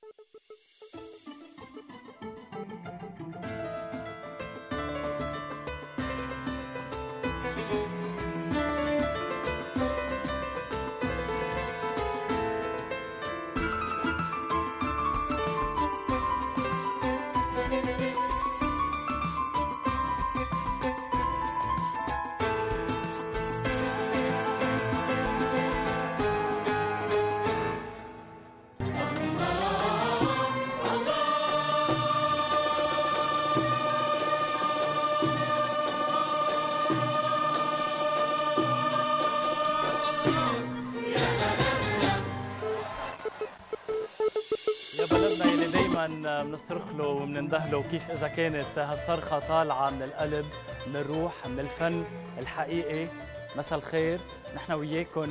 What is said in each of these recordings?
بنصرخ له وبننده له، وكيف اذا كانت هالصرخه طالعه من القلب، من الروح، من الفن الحقيقي. مساء الخير، نحن وياكم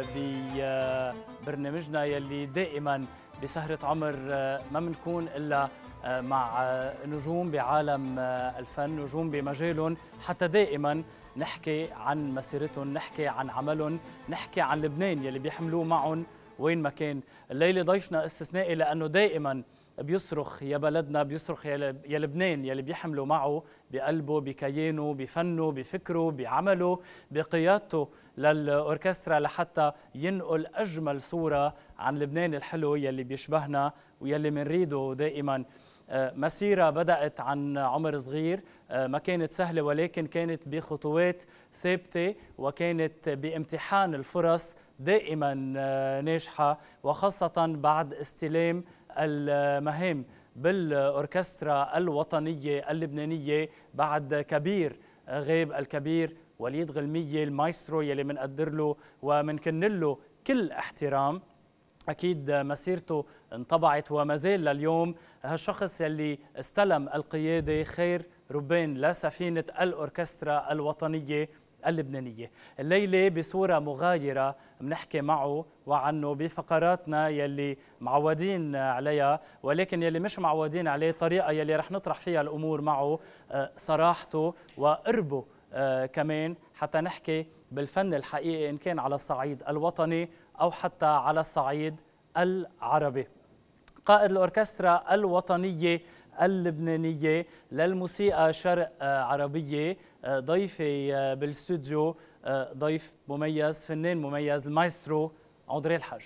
ببرنامجنا يلي دائما بسهرة عمر ما بنكون الا مع نجوم بعالم الفن، نجوم بمجالهم، حتى دائما نحكي عن مسيرتهم، نحكي عن عملهم، نحكي عن لبنان يلي بيحملوه معهم وين ما كان. الليله ضيفنا استثنائي لانه دائما بيصرخ يا بلدنا، بيصرخ يا لبنان يلي بيحملوا معه بقلبه، بكيانه، بفنه، بفكره، بعمله، بقيادته للأوركسترا، لحتى ينقل أجمل صورة عن لبنان الحلو يلي بيشبهنا ويلي منريده دائما. مسيرة بدأت عن عمر صغير، ما كانت سهلة، ولكن كانت بخطوات ثابتة، وكانت بامتحان الفرص دائما ناجحة، وخاصة بعد استلام المهام بالأوركسترا الوطنية اللبنانية بعد كبير غيب الكبير وليد غلمية المايسترو يلي منقدر له ومنكن له كل احترام. أكيد مسيرته انطبعت وما زال لليوم هالشخص يلي استلم القيادة خير ربان لسفينة الأوركسترا الوطنية اللبنانية. الليلة بصورة مغايرة بنحكي معه وعنه بفقراتنا يلي معودين عليها، ولكن يلي مش معودين عليه طريقة يلي رح نطرح فيها الأمور معه، صراحته وقربه كمان، حتى نحكي بالفن الحقيقي إن كان على الصعيد الوطني أو حتى على الصعيد العربي. قائد الأوركسترا الوطنية اللبنانية للموسيقى شرق عربية، ضيفي بالاستوديو، ضيف مميز، فنان مميز، المايسترو أندري الحج.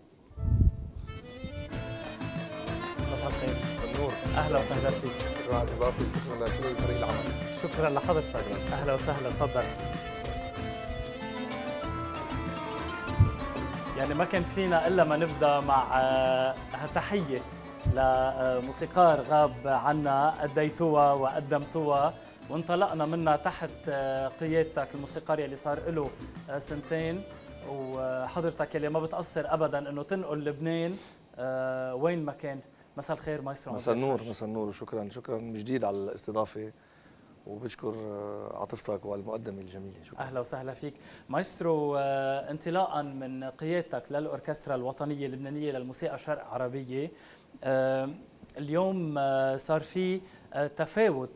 مساء الخير. النور. أهلا وسهلا فيك. شكرا على استضافتك، شكرا لكل فريق العمل. شكرا لحضرتك. أهلا وسهلا، تفضل. يعني ما كان فينا إلا ما نبدأ مع تحية لموسيقار غاب عنا، أديتوها وقدمتوها وانطلقنا منها تحت قيادتك، الموسيقار يلي صار له سنتين، وحضرتك يلي ما بتقصر أبداً إنه تنقل لبنان وين ما كان. مساء الخير مايسترو. مساء النور، مساء النور، وشكرا من جديد على الاستضافة، وبشكر عاطفتك والمقدمة الجميلة. شكرا. أهلا وسهلا فيك مايسترو. انطلاقا من قيادتك للأوركسترا الوطنية اللبنانية للموسيقى شرق عربية، اليوم صار في تفاوت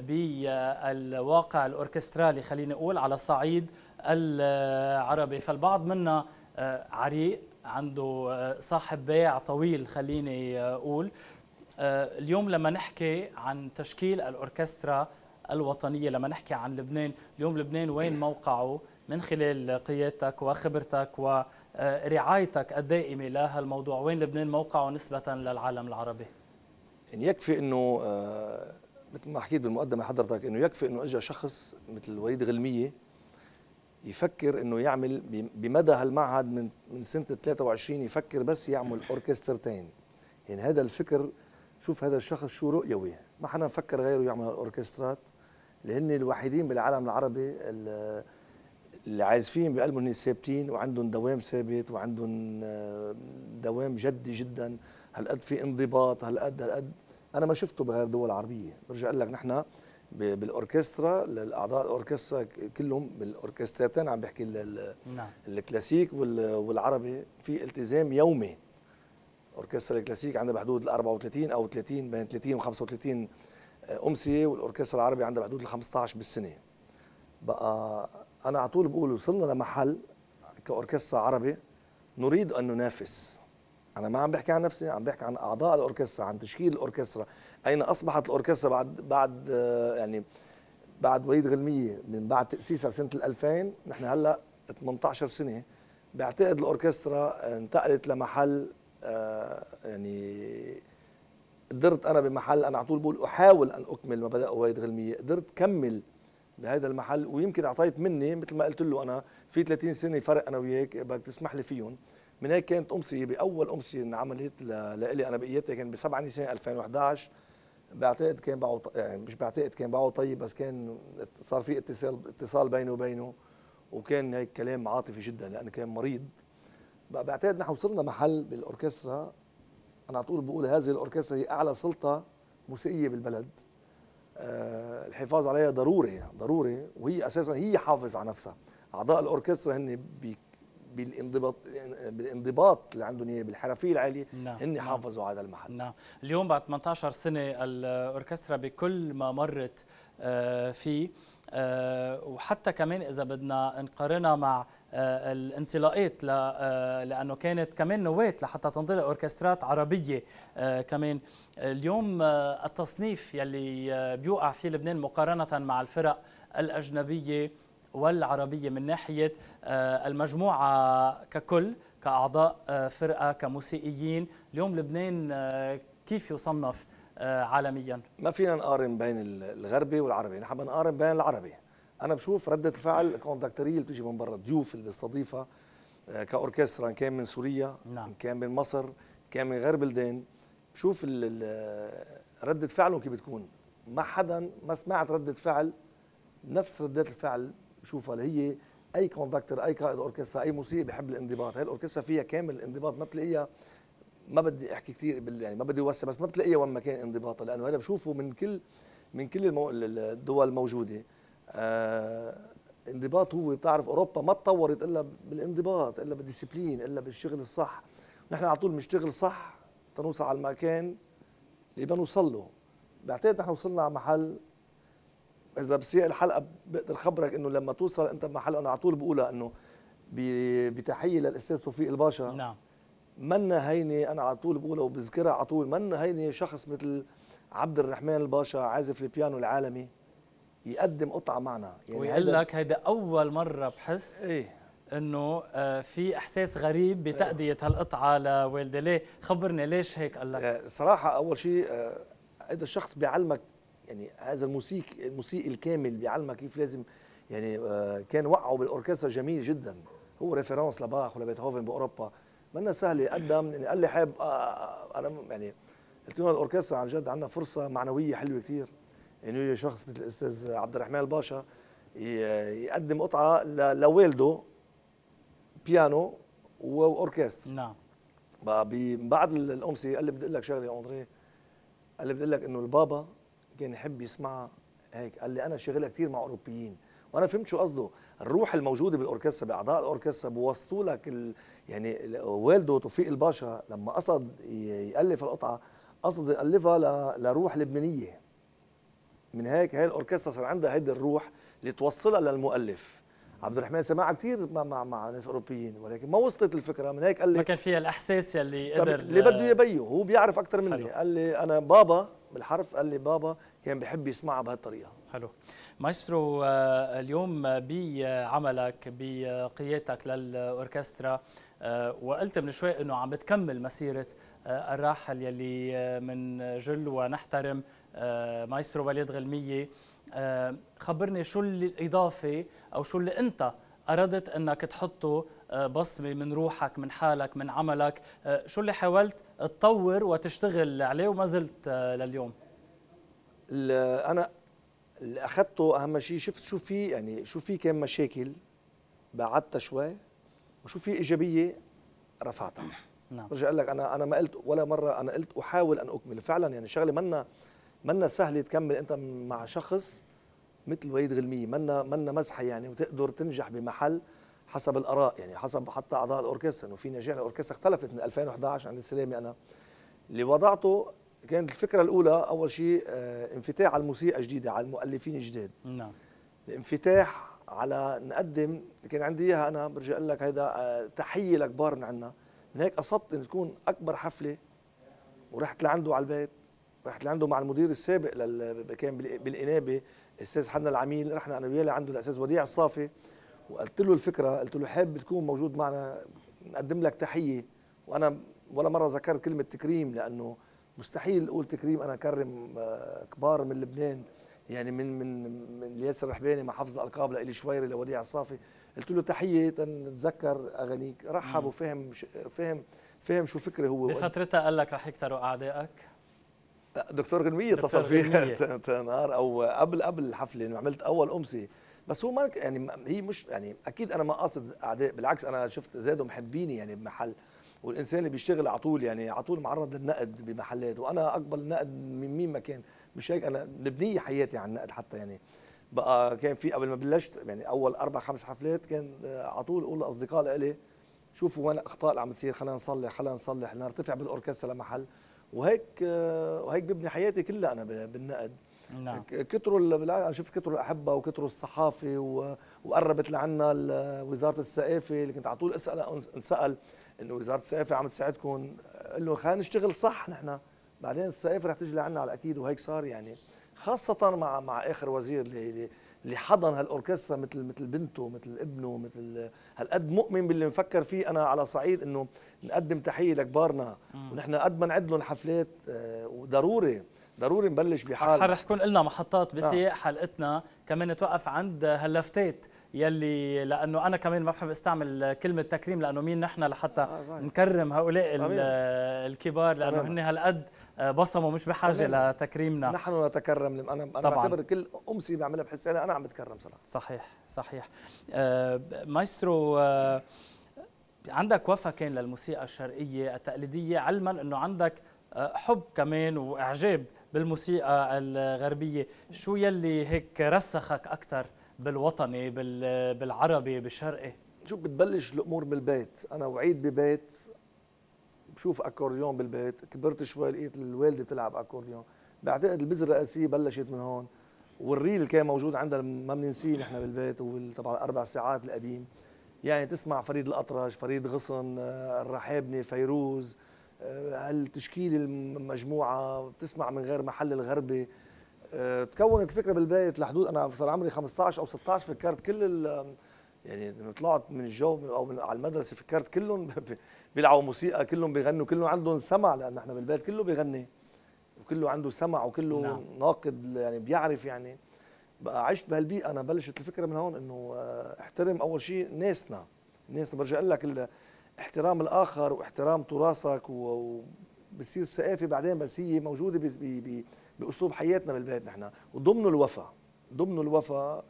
بالواقع الأوركسترالي، خليني أقول على الصعيد العربي، فالبعض منا عريق عنده صاحب بيع طويل، خليني أقول. اليوم لما نحكي عن تشكيل الأوركسترا الوطنية، لما نحكي عن لبنان، اليوم لبنان وين موقعه من خلال قيادتك وخبرتك ورعايتك الدائمة لهالموضوع؟ وين لبنان موقعه نسبة للعالم العربي؟ يعني يكفي انه مثل ما حكيت بالمقدمة حضرتك، انه يكفي انه اجى شخص مثل وليد غلمية يفكر انه يعمل بمدى هالمعهد من سنة 23 يفكر بس يعمل اوركسترتين. يعني هذا الفكر، شوف هذا الشخص شو رؤيوي، ما حدا فكر غيره يعمل الاوركسترات، لأن الوحيدين بالعالم العربي اللي عازفين بقلبهم هن ثابتين وعندهم دوام ثابت وعندهم دوام جدي جدا، هالقد في انضباط، هالقد انا ما شفته بغير دول عربيه. برجع اقول لك نحن بالاوركسترا، الاعضاء الاوركسترا كلهم بالاوركسترتين، عم بحكي الكلاسيك والعربي، في التزام يومي. اوركسترا الكلاسيك عندها بحدود ال 34 او 30، بين 30 و 35 امسيه، والاوركسترا العربي عندها بحدود ال 15 بالسنه. بقى انا على طول بقول وصلنا لمحل كاوركسترا عربي نريد ان ننافس، انا ما عم بحكي عن نفسي، عم بحكي عن اعضاء الاوركسترا، عن تشكيل الاوركسترا. اين اصبحت الاوركسترا بعد يعني بعد وليد غلميه، من بعد تاسيسها بسنه 2000، نحن هلا 18 سنه. بعتقد الاوركسترا انتقلت لمحل يعني قدرت انا بمحل، انا على طول بقول احاول ان اكمل ما بدا وليد غلميه، قدرت كمل بهذا المحل. ويمكن اعطيت مني مثل ما قلت له، انا في 30 سنه فرق انا وياك، بدك تسمح لي فيهم. من هيك كانت امسيه، باول امسيه انعملت لإلي انا بايتها كان ب 7 نيسان 2011. بعتقد كان بعه يعني مش بعتقد كان بعه طيب، بس كان صار في اتصال بيني وبينه، وكان هيك كلام عاطفي جدا لانه كان مريض. بعتقد نحن وصلنا محل بالاوركسترا، انا على طول بقول هذه الاوركسترا هي اعلى سلطه موسيقيه بالبلد. الحفاظ عليها ضروري ضروري، وهي اساسا هي حافظ على نفسها. اعضاء الاوركسترا هن بالانضباط اللي عندهم اياه، بالحرفيه العاليه، هن حافظوا على هذا المحل. نعم. اليوم بعد 18 سنه الاوركسترا بكل ما مرت فيه، وحتى كمان اذا بدنا نقارنها مع الانطلاقات، لانه كانت كمان نواه لحتى تنطلق اوركسترات عربيه كمان. اليوم التصنيف يلي بيوقع فيه لبنان مقارنه مع الفرق الاجنبيه والعربيه من ناحيه المجموعه ككل، كاعضاء فرقه، كموسيقيين، اليوم لبنان كيف يصنف عالميا؟ ما فينا نقارن بين الغربي والعربي، نحن بنقارن بين العربي. انا بشوف رده الفعل الكوندكتوريه اللي بتيجي من برا، الضيوف اللي بيستضيفها كاوركسترا، ان كان من سوريا، ان كان من مصر، كان من غير بلدان، بشوف رده فعلهم كيف بتكون. ما سمعت رده فعل نفس ردات الفعل بشوفها اللي هي اي كوندكتور، اي قائد اوركسترا، اي موسيقي بحب الانضباط. هاي الاوركسترا فيها كامل الانضباط، ما بتلاقيها، ما بدي احكي كثير يعني ما بدي اوسع، بس ما بتلاقيها وين ما كان انضباطها، لانه هذا بشوفه من كل الدول الموجوده. انضباط. هو بتعرف اوروبا ما تطورت الا بالانضباط، الا بالديسيبلين، الا بالشغل الصح. نحن على طول بنشتغل صح تنوصل على المكان اللي بنوصل له. بعتقد نحن وصلنا على محل، اذا بسياق الحلقه بقدر خبرك انه لما توصل انت بمحل، انا على طول بقولها انه بتحيه للاستاذ توفيق الباشا. نعم. منا هيني، انا على طول بقولها وبذكرها على طول، منا هيني شخص مثل عبد الرحمن الباشا عازف البيانو العالمي يقدم قطعه معنا. يعني ويقول لك هيدا اول مره بحس انه في احساس غريب بتأدية هالقطعه لوالدي. ليه؟ خبرني ليش هيك قال لك؟ صراحه اول شيء هذا الشخص بيعلمك، يعني هذا الموسيقي الكامل بيعلمك كيف لازم، يعني كان وقعه بالاوركسترا جميل جدا. هو ريفيرانس لباخ ولبيتهوفن باوروبا، منا سهله. قدم يعني قال لي حابب انا يعني قلت له الاوركسترا عن جد عندنا فرصه معنويه حلوه كثير، انه يجي شخص مثل الاستاذ عبد الرحمن الباشا يقدم قطعه لوالده بيانو واوركسترا. نعم. بعد الامسيه قال لي بدي اقول لك شغله يا اندري، قال لي بدي اقول لك انه البابا كان يحب يسمعها هيك. قال لي انا شغلها كثير مع اوروبيين، وانا فهمت شو قصده. الروح الموجوده بالاوركسترا، باعضاء الاوركسترا بوصلوا لك يعني والده توفيق الباشا لما قصد يالف القطعه، قصد يالفها لروح لبنانيه. من هيك هاي الاوركسترا صار عندها هيدي الروح اللي توصلها للمؤلف. عبد الرحمن سمعها كثير مع ناس اوروبيين، ولكن ما وصلت الفكره. من هيك قال لي ما كان فيها الاحساس يلي قدر اللي بده يبيه، هو بيعرف اكثر مني. قال لي انا بابا بالحرف، قال لي بابا كان بحب يسمعها بهالطريقه. حلو. مايسترو، اليوم بعملك بقيادتك للاوركسترا، وقلت من شوي انه عم بتكمل مسيره الراحل يلي من جل ونحترم مايسترو وليد غلميه. خبرني شو الاضافه او شو اللي انت اردت انك تحطه بصمه من روحك، من حالك، من عملك، شو اللي حاولت تطور وتشتغل عليه وما زلت لليوم؟ انا اللي اخذته اهم شيء، شفت شو في، يعني شو في كان مشاكل بعدتها شوي، وشو في ايجابيه رفعتها. نعم. برجع اقول لك انا ما قلت ولا مره، انا قلت احاول ان اكمل. فعلا يعني شغله منا سهله تكمل انت مع شخص مثل وليد غلميه، منا مزحه يعني، وتقدر تنجح بمحل حسب الاراء، يعني حسب حتى اعضاء الاوركسترا. انه في نجاح الاوركسترا اختلفت من 2011 عند السلامه. انا اللي وضعته كانت الفكره الاولى اول شيء انفتاح على الموسيقى جديده، على المؤلفين الجداد. نعم. الانفتاح على نقدم، كان عندي اياها انا، برجع اقول لك هيدا تحيه لكبار من عندنا، من هيك قصدت انه تكون اكبر حفله، ورحت لعنده على البيت، رحت لعنده مع المدير السابق كان بالانابه الاستاذ حنا العميل، رحنا انا وياه لعنده الاستاذ وديع الصافي، وقلت له الفكره، قلت له حابب تكون موجود معنا نقدم لك تحيه. وانا ولا مره ذكرت كلمه تكريم، لانه مستحيل اقول تكريم، انا اكرم كبار من لبنان، يعني من الياس الرحباني مع حفظ الالقاب لإلي شويري لوديع الصافي. قلت له تحيه نتذكر اغانيك، رحب وفهم فهم شو فكري هو. بفترتها قال لك رح يكتروا اعدائك؟ دكتور غنمية اتصل فيها نهار او قبل الحفله، انه عملت اول امسيه، بس هو ما يعني هي مش يعني اكيد انا ما قاصد اعداء، بالعكس انا شفت زادوا محبيني يعني بمحل، والانسان اللي بيشتغل على طول يعني على طول معرض للنقد بمحلات، وانا اقبل النقد من مين ما كان، مش هيك انا مبنيه حياتي على النقد حتى يعني. بقى كان في قبل ما بلشت يعني اول 4-5 حفلات كان على طول اقول لاصدقاء لإلي شوفوا وين الاخطاء اللي عم تصير، خلينا نصلح نرتفع بالاوركسترا لمحل، وهيك ببني حياتي كلها انا بالنقد. نعم. كتروا انا شفت كتروا الاحبه وكتروا الصحافه وقربت لعنا وزاره الثقافه اللي كنت على طول انسال انه وزاره الثقافه عم تساعدكم، قال له خلينا نشتغل صح نحن، بعدين الثقافه رح تجي لعنا على اكيد، وهيك صار يعني، خاصه مع اخر وزير اللي حضن هالاوركسترا مثل بنته مثل ابنه مثل هالقد مؤمن باللي مفكر فيه انا، على صعيد انه نقدم تحيه لكبارنا، ونحن قد ما نعد لهم حفلات وضروري نبلش بحال رح يكون لنا محطات بسيق حلقتنا كمان توقف عند هاللفتات يلي، لانه انا كمان ما بحب استعمل كلمه تكريم، لانه مين نحن لحتى نكرم هؤلاء الكبار، لانه هن هالقد بصموا مش بحاجه لتكريمنا. نحن نتكرم، انا بعتبر كل امسيه بعملها بحس انا عم بتكرم صراحه. صحيح. مايسترو، عندك وفا كان للموسيقى الشرقيه التقليديه، علما انه عندك حب كمان واعجاب بالموسيقى الغربيه، شو يلي هيك رسخك اكثر بالوطني بالعربي بالشرقي؟ شوف بتبلش الامور بالبيت، انا وعيد ببيت بشوف اكورديون بالبيت، كبرت شوي لقيت الوالده بتلعب اكورديون، بعتقد البذره الرئيسيه بلشت من هون، والريل كان موجود عندنا ما بننسيه نحن بالبيت، وطبعا 4 ساعات القديم، يعني تسمع فريد الأطرش، فريد غصن، الرحابني، فيروز، هالتشكيل المجموعه بتسمع من غير محل الغربي، تكونت فكره بالبيت لحدود انا صار عمري 15 او 16 فكرت كل يعني طلعت من الجو او على المدرسه فكرت كلهم بيلعبوا موسيقى، كلهم بيغنوا، كلهم عندهم سمع، لان احنا بالبيت كله بيغني وكله عنده سمع وكله نعم. ناقد يعني بيعرف يعني. بقى عشت بهالبيئه انا، بلشت الفكره من هون انه احترم اول شيء ناسنا برجع اقول لك احترام الاخر واحترام تراثك وبتصير الثقافه بعدين، بس هي موجوده باسلوب حياتنا بالبيت نحن، وضمنه الوفاء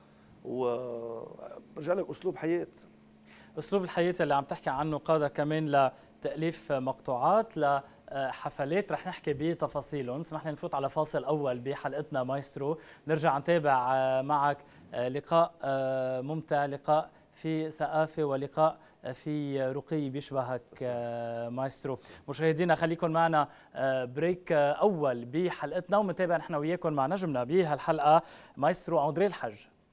وبرجع لك اسلوب حياه. اسلوب الحياه اللي عم تحكي عنه قادة كمان لتاليف مقطوعات لحفلات رح نحكي بتفاصيلهم. اسمح لي نفوت على فاصل اول بحلقتنا مايسترو، نرجع نتابع معك لقاء ممتع، لقاء في ثقافه ولقاء في رقي بيشبهك مايسترو. مشاهدينا خليكم معنا بريك اول بحلقتنا، ومنتابع نحن وياكم مع نجمنا بهالحلقه مايسترو أندري الحج.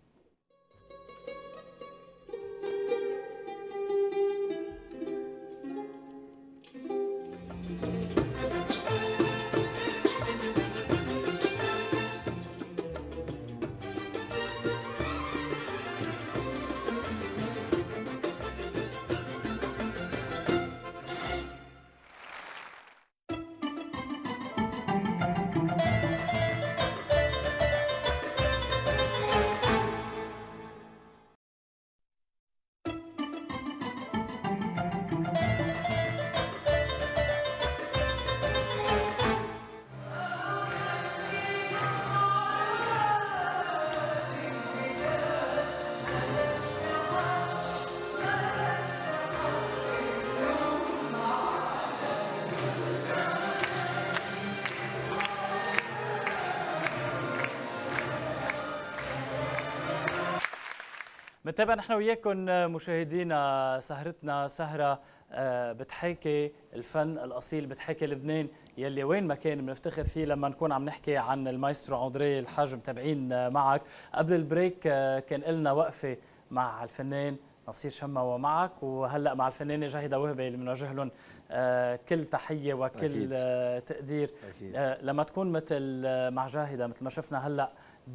بنتابع نحن وياكم مشاهدينا سهرتنا، سهرة بتحاكي الفن الأصيل، بتحاكي لبنان يلي وين ما كان بنفتخر فيه لما نكون عم نحكي عن المايسترو أندري الحج. متابعين معك قبل البريك كان لنا وقفة مع الفنان نصير شما ومعك، وهلا مع الفنانه جاهده وهبه اللي بنوجه لهم كل تحيه وكل تقدير. أكيد. لما تكون مثل مع جاهده مثل ما شفنا هلا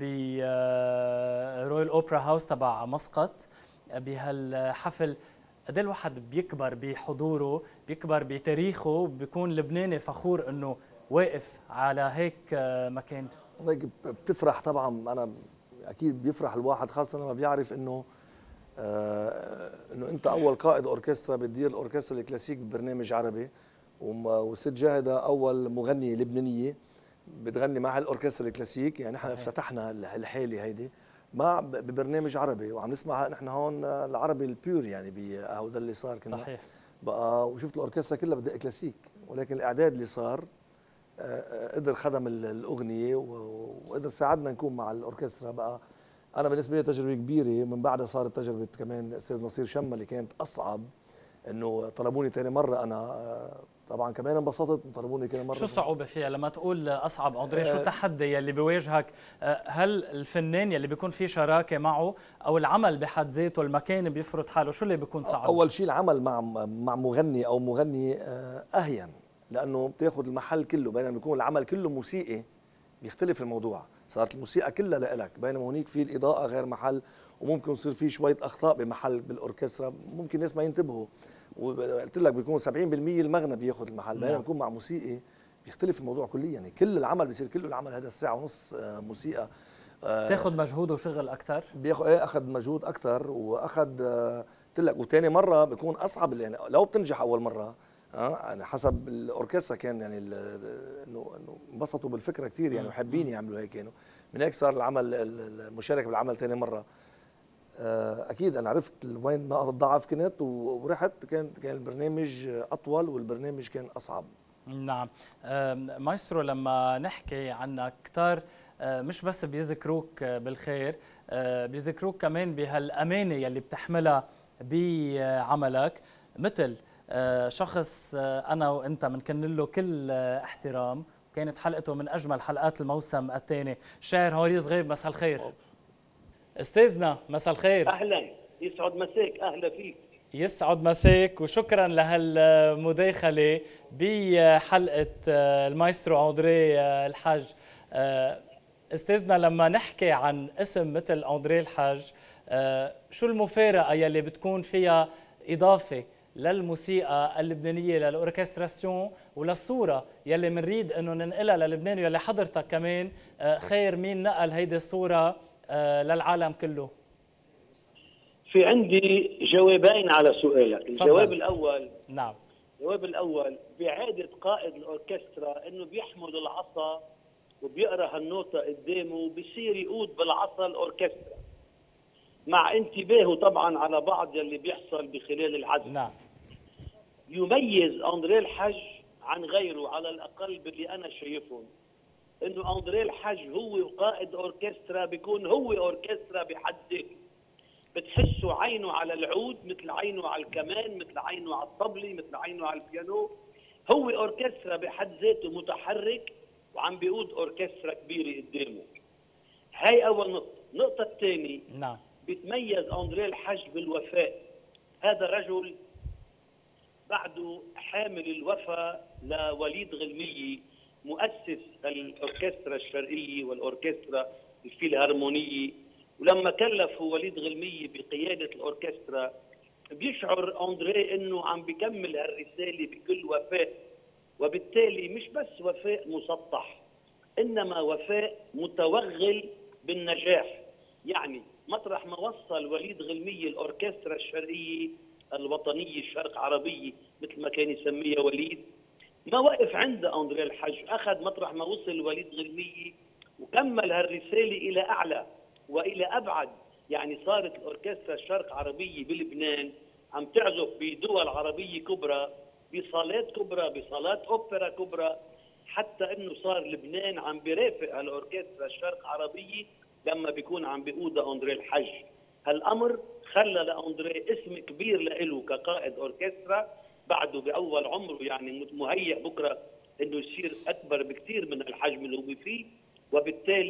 برويال اوبرا هاوس تبع مسقط بهالحفل، قد ايه الواحد بيكبر بحضوره، بيكبر بتاريخه، بيكون لبناني فخور انه واقف على هيك مكان. هيك بتفرح طبعا. انا اكيد بيفرح الواحد خاصه لما بيعرف انه انه انت اول قائد اوركسترا بتدير الاوركسترا الكلاسيك ببرنامج عربي، وست جاهده اول مغنيه لبنانيه بتغني مع الاوركسترا الكلاسيك. يعني نحن افتتحنا الحاله هيدي مع ببرنامج عربي، وعم نسمع نحن هون العربي البيور يعني بهذا اللي صار كنا. صحيح. بقى وشفت الاوركسترا كلها بدها كلاسيك، ولكن الاعداد اللي صار قدر خدم الاغنيه وقدر ساعدنا نكون مع الاوركسترا. بقى انا بالنسبه لي تجربه كبيره، من بعدها صارت تجربه كمان الاستاذ نصير شما اللي كانت اصعب، انه طلبوني ثاني مره. انا طبعا كمان انبسطت، طلبوني ثاني مره. شو الصعوبه فيها لما تقول اصعب اندري؟ شو التحدي يلي بيواجهك؟ هل الفنان يلي بيكون في شراكه معه، او العمل بحد ذاته المكان بيفرض حاله؟ شو اللي بيكون صعب؟ اول شيء العمل مع مغني او مغني اهين، لانه بتاخذ المحل كله، بينما بيكون العمل كله موسيقي بيختلف الموضوع. صارت الموسيقى كلها لإلك، بينما هونيك في الاضاءه غير محل، وممكن يصير في شويه اخطاء بمحل بالاوركسترا، ممكن الناس ما ينتبهوا. وقلت لك بيكون 70% المغنى بياخذ المحل، بينما بيكون مع موسيقي بيختلف الموضوع كليا. يعني كل العمل بيصير كله العمل هذا الساعه ونص موسيقى. تاخذ مجهود وشغل اكثر، بياخذ اخذ مجهود اكثر، واخذ قلت لك. وثاني مره بيكون اصعب، يعني لو بتنجح اول مره يعني حسب الاوركسترا كان يعني انه انبسطوا بالفكره كثير يعني، وحابين يعملوا هيك كانوا. من هيك صار العمل المشاركه بالعمل ثاني مره. اكيد انا عرفت وين نقطه الضعف كانت، ورحت كان البرنامج اطول والبرنامج كان اصعب. نعم. مايسترو، لما نحكي عنك كثار مش بس بيذكروك بالخير، بيذكروك كمان بهالامانه يلي بتحملها بعملك، مثل شخص انا وانت بنكن له كل احترام، وكانت حلقته من اجمل حلقات الموسم الثاني، الشاعر هوريز غيب. مساء الخير استاذنا. مساء الخير. اهلا، يسعد مساك. اهلا فيك. يسعد مساك، وشكرا لهالمداخله بحلقه المايسترو اندري الحاج. استاذنا، لما نحكي عن اسم مثل اندري الحاج، شو المفارقه يلي بتكون فيها اضافه للموسيقى اللبنانيه، للاوركستراسيون وللصوره يلي بنريد انه ننقلها للبنان، يلي حضرتك كمان خير مين نقل هيدي الصوره للعالم كله؟ في عندي جوابين على سؤالك. الجواب الاول، نعم، الجواب الاول بعاده قائد الاوركسترا انه بيحمل العصا وبيقرا هالنوتة قدامه وبصير يقود بالعصا الاوركسترا، مع انتباهه طبعا على بعض يلي بيحصل بخلال العزف. نعم. يميز اندري الحج عن غيره على الاقل باللي انا شايفهم، انه اندري الحج هو قائد اوركسترا، بيكون هو اوركسترا بحد ذاته. بتحسوا عينه على العود مثل عينه على الكمان، مثل عينه على الطبلة، مثل عينه على البيانو. هو اوركسترا بحد ذاته متحرك، وعم بيقود اوركسترا كبيره قدامه. هاي اول نقطه. النقطه الثانيه، نعم، بيتميز اندري الحج بالوفاء. هذا رجل بعده حامل الوفاء لوليد غلمية، مؤسس الاوركسترا الشرقيه والاوركسترا الفيلهارمونيه. ولما كلفوا وليد غلمية بقياده الاوركسترا، بيشعر اندري انه عم بيكمل هالرساله بكل وفاء، وبالتالي مش بس وفاء مسطح، انما وفاء متوغل بالنجاح. يعني مطرح ما وصل وليد غلمية الاوركسترا الشرقيه الوطنيه الشرق عربيه مثل ما كان يسميها وليد، ما وقف عند اندري الحج، اخذ مطرح ما وصل وليد غلمية وكمل هالرساله الى اعلى والى ابعد. يعني صارت الاوركسترا الشرق عربيه بلبنان عم تعزف بدول عربيه كبرى، بصالات كبرى، بصالات اوبرا كبرى، حتى انه صار لبنان عم بيرافق هالاوركسترا الشرق عربيه لما بيكون عم بيقودها اندري الحج. هالامر خلى لاندري اسم كبير له كقائد اوركسترا، بعده باول عمره يعني مهيئ بكره انه يصير اكبر بكثير من الحجم اللي هو فيه. وبالتالي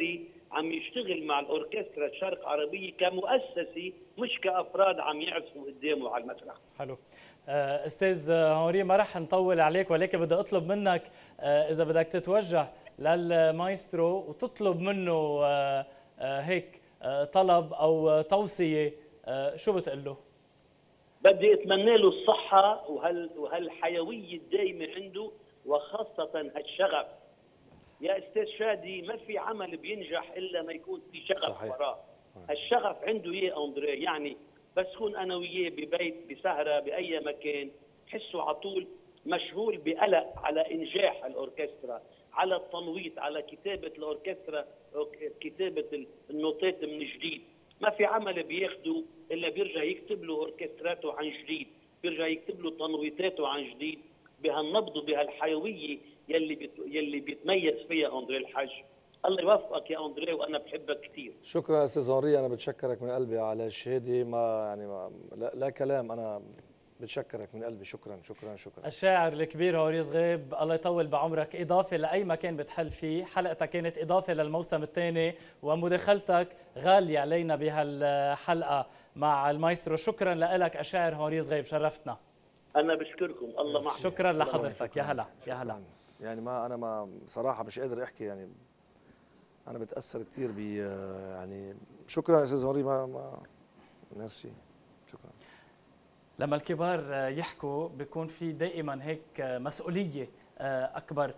عم يشتغل مع الاوركسترا الشرق عربيه كمؤسسه مش كافراد عم يعزفوا قدامه على المسرح. حلو. استاذ هنري، ما رح نطول عليك، ولكن بدي اطلب منك اذا بدك تتوجه للمايسترو وتطلب منه هيك طلب او توصيه، شو بتقول له؟ بدي اتمنى له الصحه وهالحيويه الدائمه عنده، وخاصه هالشغف. يا استاذ شادي، ما في عمل بينجح الا ما يكون في شغف وراه. الشغف عنده اياه اندري، يعني بس كون انا وياه ببيت بسهره باي مكان حسه على طول مشغول بقلق على انجاح الاوركسترا، على التنويط، على كتابه الاوركسترا، كتابه النوتات من جديد. ما في عمل بياخده الا بيرجع يكتب له اوركستراته عن جديد، بيرجع يكتب له تنويتاته عن جديد بهالنبض وبهالحيويه يلي بيتميز فيها اندري الحج. الله يوفقك يا اندري، وانا بحبك كثير. شكرا استاذ هنري، انا بتشكرك من قلبي على الشهاده، ما يعني لا كلام، انا بتشكرك من قلبي. شكرا شكرا شكرا. الشاعر الكبير هوري صغيب، الله يطول بعمرك، اضافه لاي مكان بتحل فيه، حلقتك كانت اضافه للموسم الثاني، ومداخلتك غاليه علينا بهالحلقه مع المايسترو. شكرا لك الشاعر هوري صغيب، شرفتنا. انا بشكركم، الله معك. شكرا لحضرتك. يا هلا يا هلا. يعني ما صراحه مش قادر احكي، يعني انا بتاثر كثير ب يعني. شكرا استاذ هوري، ما ميرسي. شكرا. لما الكبار يحكوا بيكون في دائما هيك مسؤوليه اكبر.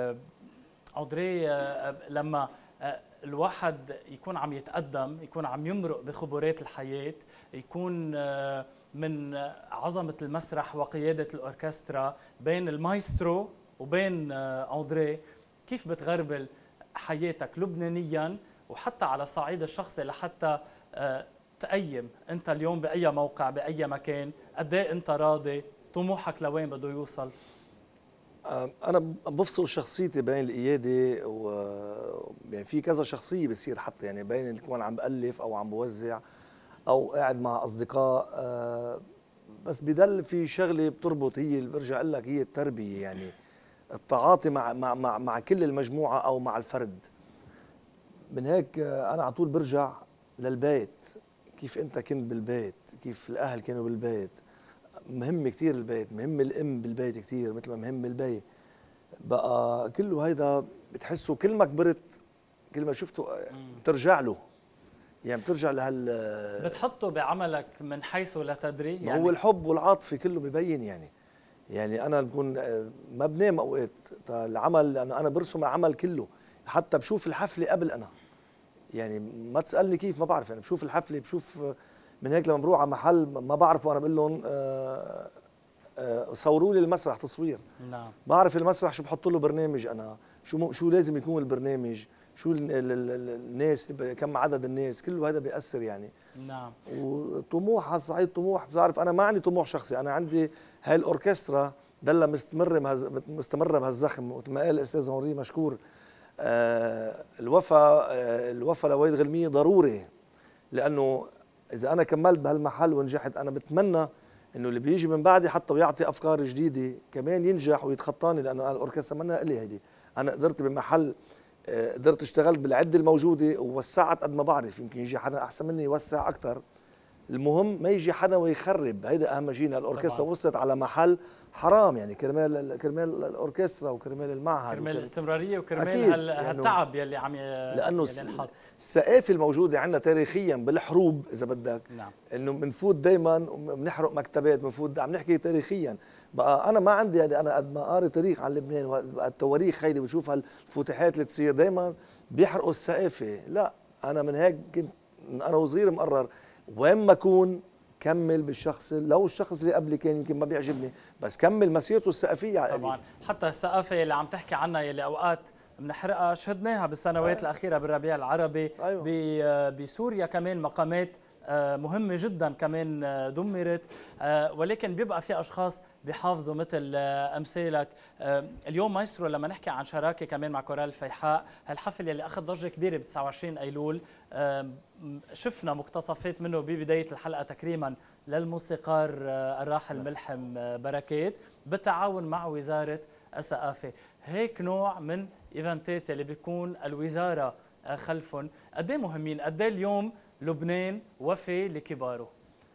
اودري، لما الواحد يكون عم يتقدم، يكون عم يمرق بخبرات الحياه، يكون من عظمه المسرح وقياده الاوركسترا بين المايسترو وبين اودري، كيف بتغربل حياتك لبنانيا وحتى على الصعيد الشخصي لحتى تقيم انت اليوم باي موقع باي مكان قد ايه انت راضي، طموحك لوين بده يوصل؟ انا بفصل شخصيتي بين القياده و يعني في كذا شخصيه بتصير، حتى يعني بين الكون عم بالف او عم بوزع او قاعد مع اصدقاء، بس بضل في شغله بتربط، هي اللي برجع اقول لك هي التربيه، يعني التعاطي مع كل المجموعه او مع الفرد. من هيك انا على طول برجع للبيت، كيف انت كنت بالبيت، كيف الاهل كانوا بالبيت. مهم كثير البيت، مهم الام بالبيت كثير مثل ما مهم البي. بقى كله هيدا بتحسه كل ما كبرت كل ما شفته بترجع له، يعني بترجع بتحطه بعملك من حيث لا تدري، يعني هو الحب والعاطفه كله ببين. يعني انا بكون ما بنام اوقات العمل، لانه انا برسم العمل كله، حتى بشوف الحفله قبل انا، يعني ما تسالني كيف، ما بعرف، يعني بشوف الحفله، بشوف من هيك لما بروح على محل ما بعرفه انا بقول لهم صوروا لي المسرح تصوير. نعم. بعرف المسرح شو بحط له برنامج، انا شو لازم يكون البرنامج، شو الناس، كم عدد الناس، كله هذا بيأثر يعني. نعم. وطموح على صعيد طموح، بتعرف انا ما عندي طموح شخصي، انا عندي هاي الاوركسترا ضلها مستمره بهالزخم، مثل ما قال الاستاذ هنري مشكور. الوفا لوليد غلمية ضروري، لانه اذا انا كملت بهالمحل ونجحت، انا بتمنى انه اللي بيجي من بعدي حتى ويعطي افكار جديده كمان ينجح ويتخطاني، لانه انا الاوركسترا منا الي هيدي، انا قدرت بمحل، قدرت اشتغلت بالعده الموجوده ووسعت قد ما بعرف، يمكن يجي حدا احسن مني يوسع اكثر، المهم ما يجي حدا ويخرب، هيدا اهم شيء. الاوركسترا وصلت على محل حرام، يعني كرمال الاوركسترا وكرمال المعهد، كرمال الاستمراريه وكرمال هالتعب يلي عم لانه الثقافه الموجوده عندنا تاريخيا بالحروب اذا بدك. نعم. انه بنفوت دائما وبنحرق مكتبات، بنفوت عم نحكي تاريخيا. بقى انا ما عندي انا قد ما قاري تاريخ عن لبنان والتواريخ هيدي بشوف هالفتوحات اللي تصير دائما بيحرقوا الثقافه. لا، انا من هيك كنت انا وصغير مقرر وين ما اكون كمل بالشخص، لو الشخص اللي قبلي كان يمكن ما بيعجبني، بس كمل مسيرته الثقافيه على طبعا. حتى الثقافه اللي عم تحكي عنها يلي اوقات بنحرقها شهدناها بالسنوات الاخيره بالربيع العربي. أيوة. بسوريا كمان مقامات مهمه جدا كمان دمرت، ولكن بيبقى في اشخاص بيحافظوا مثل امثالك. اليوم مايسترو لما نحكي عن شراكه كمان مع كورال الفيحاء، هالحفل اللي اخذ ضجه كبيره ب 29 ايلول، شفنا مقتطفات منه ببدايه الحلقه تكريما للموسيقار الراحل ملحم بركات بالتعاون مع وزاره الثقافه. هيك نوع من ايفنتات اللي بيكون الوزاره خلفهم. قد ايه مهمين؟ قد ايه اليوم لبنان وفي لكباره؟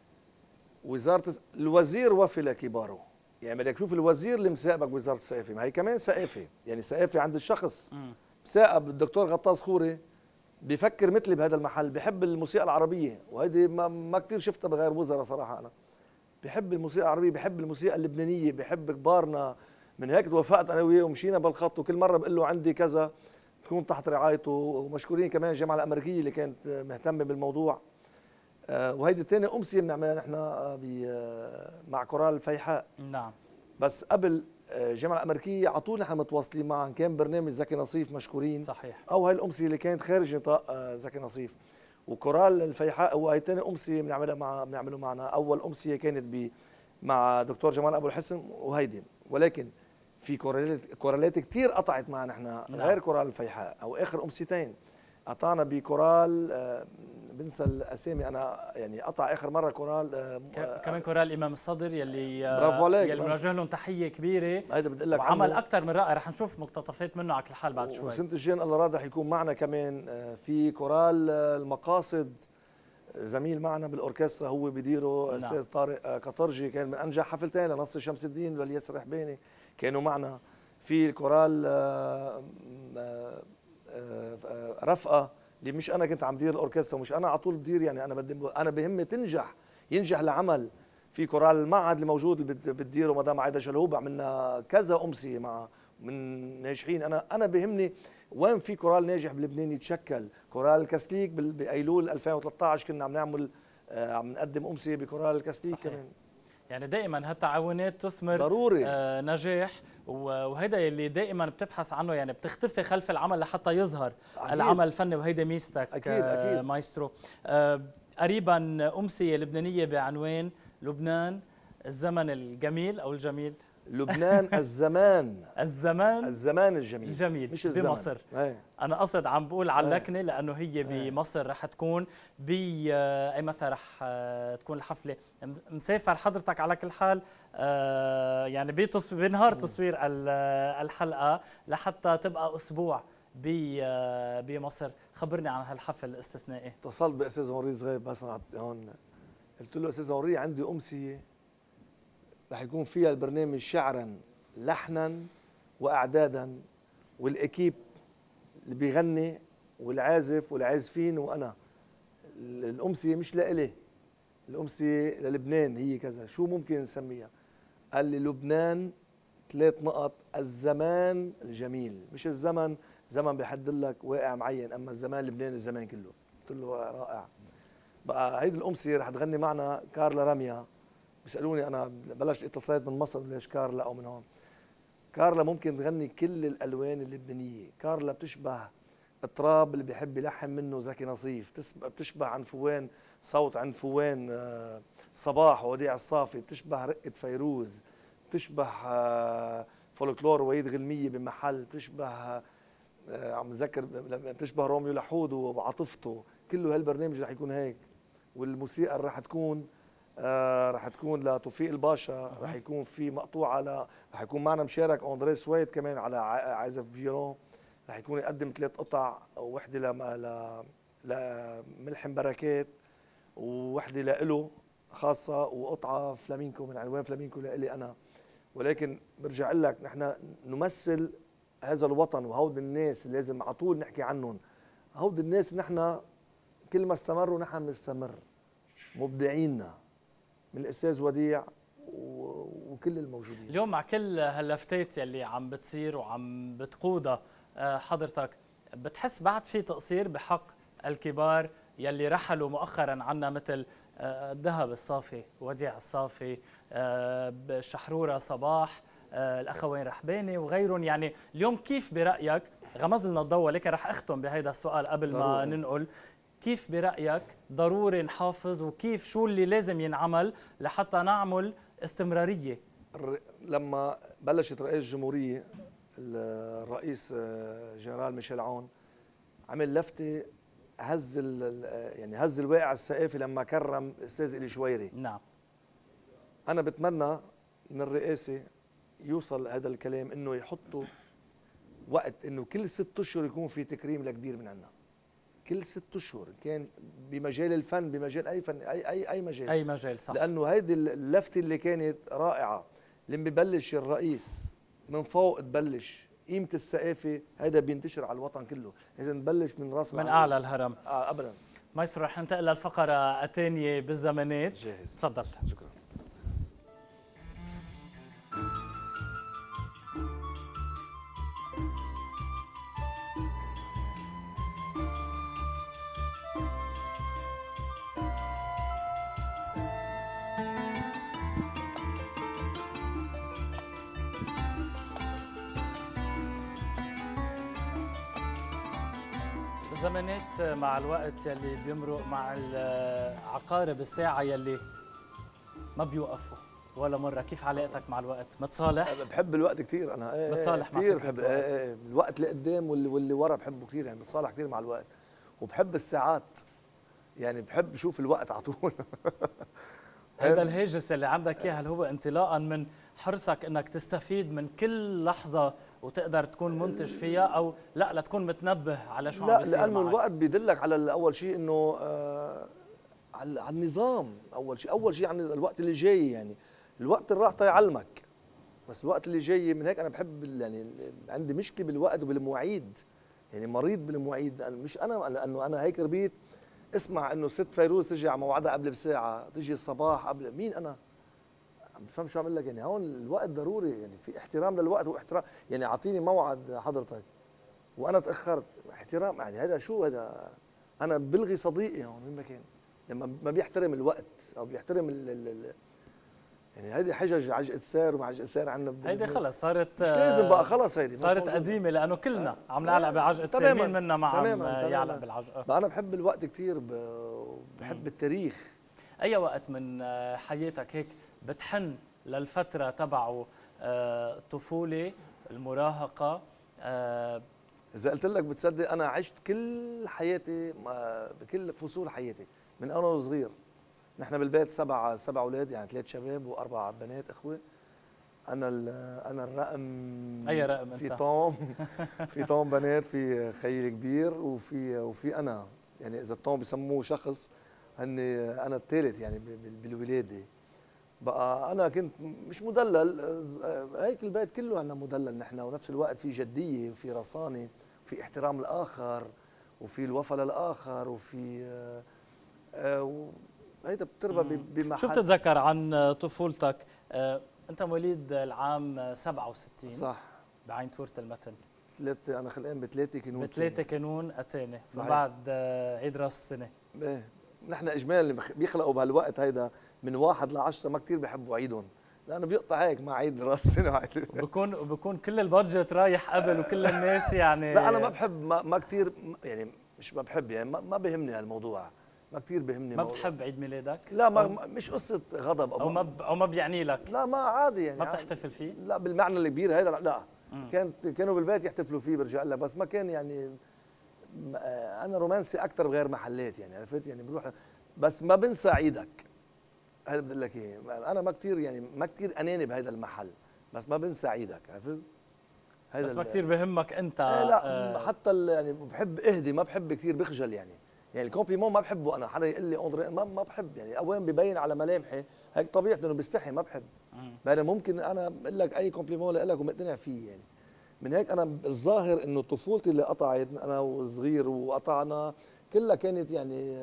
الوزير وفي لكباره. يعني بدك تشوف الوزير اللي مساقبك بوزاره الثقافه، ما هي كمان ثقافه، يعني ثقافه عند الشخص. مساقب الدكتور غطاس خوري بيفكر مثلي بهذا المحل، بحب الموسيقى العربيه، وهيدي ما كثير شفتها بغير وزراء صراحه. انا بحب الموسيقى العربية، بحب الموسيقى اللبنانية، بحب كبارنا. من هيك توافقت أنا وياه ومشينا بالخط، وكل مرة بقول له عندي كذا تكون تحت رعايته. ومشكورين كمان الجامعة الأمريكية اللي كانت مهتمة بالموضوع. وهيدي الثاني أمسية بنعملها نحن مع كورال الفيحاء. نعم. بس قبل الجامعة الأمريكية على طول نحن متواصلين معهم، كان برنامج زكي نصيف مشكورين. صحيح. أو هاي الأمسية اللي كانت خارج نطاق زكي نصيف. وكورال الفيحاء هو هي ثاني أمسية بنعمله معنا. أول أمسية كانت مع دكتور جمال أبو الحسن وهيدي، ولكن في كورالات كثير قطعت معنا احنا غير كورال الفيحاء. أو آخر أمسيتين قطعنا بكورال بنسى الأسامي أنا، يعني قطع آخر مرة كورال كمان كورال الإمام الصدر يلي برافو عليك، يلي بنوجه لهم تحية كبيرة. هيدا بدي أقول لك وعمل أكثر من رائع، رح نشوف مقتطفات منه على كل حال بعد شوي. وسنة الجاي الله راد رح يكون معنا كمان في كورال المقاصد، زميل معنا بالاوركسترا هو بيديره الاستاذ طارق قطرجي، كان من انجح حفلتين لنصر شمس الدين ولياسر رحباني كانوا معنا. في الكورال رفقه اللي مش انا كنت عم دير الاوركسترا، مش انا على طول بدير، يعني انا بهمني ينجح العمل. في كورال المعهد اللي موجود اللي بتديره مدام عايده شلهوب، عملنا كذا امسيه مع من ناجحين. انا بهمني وين في كورال ناجح بلبنان يتشكل. كورال الكاستيك بايلول 2013 كنا عم نقدم امسيه بكورال الكاستيك كمان. يعني دائما هالتعاونات تثمر ضروري نجاح، وهيدا اللي دائما بتبحث عنه، يعني بتختفي خلف العمل لحتى يظهر أكيد العمل الفني، وهيدا ميزتك أكيد مايسترو. قريبا أمسية لبنانية بعنوان لبنان الزمن الجميل أو الجميل. لبنان الزمان الجميل مش الزمن بمصر. أنا قصد عم بقول على اللكنة لأنه هي بمصر رح تكون أي متى رح تكون الحفلة؟ مسافر حضرتك على كل حال يعني بنهار تصوير الحلقة لحتى تبقى أسبوع بمصر. خبرني عن هالحفل الاستثنائي. اتصلت بأستاذ موريس غايب بس هون، قلت له أستاذ موريس عندي أمسية رح يكون فيها البرنامج شعرا لحنا واعدادا، والاكيب اللي بيغني والعازف والعازفين وانا. الامسيه مش لإلي، الامسيه للبنان. هي كذا، شو ممكن نسميها؟ قال لي لبنان 3 نقط الزمان الجميل، مش الزمن زمن بيحدد لك واقع معين، اما الزمان لبنان الزمان كله. قلت له رائع. بقى هيدي الامسيه رح تغني معنا كارلا راميا. بيسالوني انا بلشت اتصالات من مصر ليش كارلا او من هون. كارلا ممكن تغني كل الالوان اللبنانيه. كارلا بتشبه التراب اللي بيحب يلحن منه زكي نصيف، بتشبه عنفوان، صوت عنفوان صباح ووديع الصافي، بتشبه رقه فيروز، بتشبه فولكلور وليد غلميه بمحل، بتشبه عم بذكر بتشبه روميو لحود وعاطفته. كله هالبرنامج رح يكون هيك. والموسيقى رح تكون لتوفيق الباشا، رح يكون في مقطوعه رح يكون معنا مشارك اندري سويد كمان على عازف فيولون. رح يكون يقدم 3 قطع، وحده لملحم بركات، ووحده لإله خاصه، وقطعه فلامينكو من عنوان فلامينكو لإلي انا. ولكن برجع لك نحن نمثل هذا الوطن، وهود الناس اللي لازم على طول نحكي عنهم. هود الناس نحن كل ما استمروا نحن بنستمر. مبدعيننا من الاستاذ وديع وكل الموجودين. اليوم مع كل هاللفتات يلي عم بتصير وعم بتقودها حضرتك، بتحس بعد في تقصير بحق الكبار يلي رحلوا مؤخرا عنا، مثل الذهب الصافي، وديع الصافي، الشحرورة صباح، الأخوين رحباني وغيرهم؟ يعني اليوم كيف برأيك، غمز لنا الضوء، لكن رح أختم بهذا السؤال قبل ما ننقل، كيف برأيك ضروري نحافظ، وكيف شو اللي لازم ينعمل لحتى نعمل استمرارية؟ لما بلشت رئاسة الجمهورية الرئيس جنرال ميشيل عون عمل لفتة، هز الواقع الثقافي لما كرم الاستاذ إلي شويري. نعم. أنا بتمنى من الرئاسة يوصل هذا الكلام، إنه يحطوا وقت إنه كل 6 أشهر يكون في تكريم لكبير من عنا. كل 6 اشهر، كان بمجال الفن، بمجال اي فن، اي مجال، اي مجال، صح. لانه هيدي اللفته اللي كانت رائعه، لما ببلش الرئيس من فوق تبلش قيمه الثقافه، هذا بينتشر على الوطن كله. اذا نبلش من راس من اعلى الهرم. ابدا. مايسترو، رح ننتقل للفقره الثانيه بالزمانات. جاهز. تفضل. شكرا. الزمانات مع الوقت يلي بيمرق، مع عقارب الساعة يلي ما بيوقفوا ولا مرة، كيف علاقتك مع الوقت؟ متصالح؟ بحب الوقت كثير انا. متصالح مع كثير فكرة بحب الوقت. الوقت اللي قدام واللي ورا بحبه كثير، يعني بتصالح كثير مع الوقت، وبحب الساعات، يعني بحب اشوف الوقت على طول. هذا الهاجس اللي عندك اياه، هل هو انطلاقا من حرصك انك تستفيد من كل لحظه وتقدر تكون منتج فيها، او لا لتكون متنبه على شو عم بيصير؟ لا، لانه معك؟ الوقت بيدلك على اول شيء انه على النظام. اول شيء عن الوقت اللي جاي، يعني الوقت اللي راح يعلمك، بس الوقت اللي جاي. من هيك انا بحب، يعني عندي مشكله بالوقت وبالمواعيد، يعني مريض بالمواعيد، مش انا، لانه انا هيك ربيت اسمع انه ست فيروز تجي على موعدها قبل بساعه، تجي الصباح قبل. مين انا؟ عم تفهم شو عم اقول لك؟ يعني هون الوقت ضروري، يعني في احترام للوقت واحترام، يعني اعطيني موعد حضرتك وانا تاخرت، احترام، يعني هذا شو هذا؟ انا بلغي صديقي هون وين ما كان لما ما بيحترم الوقت او بيحترم يعني هيدي حجج عجقة سير وما عجقة سير عنا. هيدي خلص صارت، مش لازم بقى، خلص هيدي صارت قديمه، لانه كلنا عم نعلق بعجقة سير، مين منا ما عم يعلق بالعجقة؟ بقى انا بحب الوقت كثير، بحب التاريخ. اي وقت من حياتك هيك بتحن للفتره تبعه، الطفوله، المراهقه؟ اذا قلت لك بتصدق انا عشت كل حياتي بكل فصول حياتي من انا وصغير. نحن بالبيت سبع اولاد، يعني 3 شباب و4 بنات اخوه. انا الرقم. اي رقم انت؟ في طوم بنات، في خيي الكبير، وفي انا، يعني اذا الطوم بسموه شخص، انا الثالث يعني بالولاده. بقى انا كنت مش مدلل هيك، البيت كله عنا مدلل نحن، ونفس الوقت في جديه وفي رصانه وفي احترام الاخر وفي الوفاء للاخر وفي هيدا بتربى بمحل. شو بتتذكر عن طفولتك؟ انت مواليد العام 67 صح، بعين تورة المتن. انا خلقان ب3 كانون، ب3 كانون الثاني من بعد عيد راس السنه. ايه، نحن اجمال اللي بيخلقوا بهالوقت هيدا من 1 ل 10 ما كثير بيحبوا عيدهم، لانه بيقطع هيك مع عيد راس السنه. وبكون كل البادجت رايح قبل وكل الناس يعني. لا انا ما بحب، ما كثير، يعني مش ما بحب، يعني ما بيهمني هالموضوع، ما كثير بيهمني. ما بتحب عيد ميلادك؟ لا، مش قصه غضب او ما بيعني لك؟ لا، ما عادي يعني. ما بتحتفل فيه؟ لا بالمعنى الكبير هيدا، لا. كانوا بالبيت يحتفلوا فيه، برجع لك، بس ما كان يعني. انا رومانسي اكثر بغير محلات، يعني عرفت، يعني بروح، بس ما بنسى عيدك. هذا بدي لك ايه، انا ما كثير، يعني ما كثير اناني بهذا المحل، بس ما بنسى عيدك، عرفت؟ بس ما كثير بهمك انت. لا، حتى يعني بحب اهدي، ما بحب كثير بخجل، يعني الكومبليمون ما بحبه انا، حدا يقول لي اندري ما بحب، يعني اوين ببين على ملامحي هيك طبيعته انه بستحي، ما بحب. انا ممكن انا بقول لك اي كومبليمون لك ومقتنع فيه، يعني من هيك انا الظاهر انه طفولتي اللي قطعت انا وصغير وقطعنا كلها كانت يعني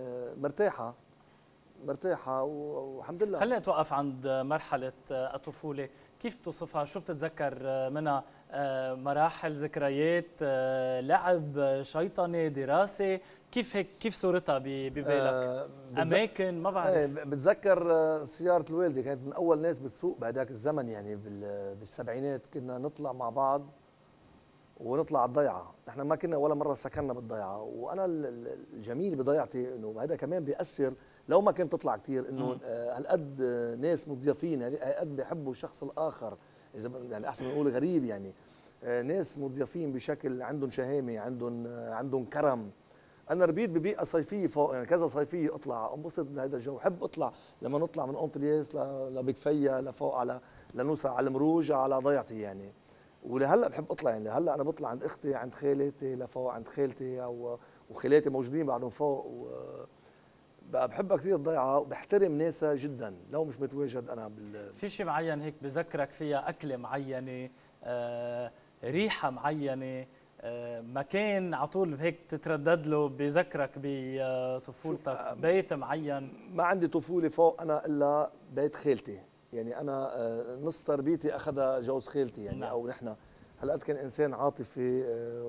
مرتاحه والحمد لله. خلينا نتوقف عند مرحله الطفوله، كيف توصفها؟ شو بتتذكر منها؟ مراحل، ذكريات، لعب، شيطنه، دراسه، كيف صورتها ببالك؟ اماكن، ما بعرف. بتذكر سياره الوالده كانت من اول ناس بتسوق بهداك الزمن، يعني بالسبعينات كنا نطلع مع بعض ونطلع على الضيعه. نحن ما كنا ولا مره سكننا بالضيعه، وانا الجميل بضيعتي انه هذا كمان بياثر لو ما كنت تطلع كثير، انه هالقد ناس مضيافين، هالقد بيحبوا الشخص الاخر، اذا يعني احسن نقول غريب، يعني ناس مضيافين بشكل عندهم شهامه، عندهم كرم. انا ربيت ببيئه صيفيه فوق، يعني كذا صيفيه اطلع انبسط بهذا الجو، بحب اطلع لما نطلع من اونطلياس لبكفيه لفوق لنوصل على المروج على ضيعتي، يعني ولهلا بحب اطلع، يعني هلا انا بطلع عند اختي، عند خالتي لفوق، عند خالتي وخالاتي موجودين بعدهم فوق بقى بحبها كثير الضيعه وبحترم ناسها جدا لو مش متواجد انا في شيء معين هيك بذكرك فيها، اكله معينه، ريحه معينه، مكان على طول هيك تتردد له بذكرك بطفولتك، بيت معين؟ ما عندي طفوله فوق انا الا بيت خالتي، يعني انا نص تربيتي اخذها جوز خالتي يعني. نعم. او نحن هلا كان انسان عاطفي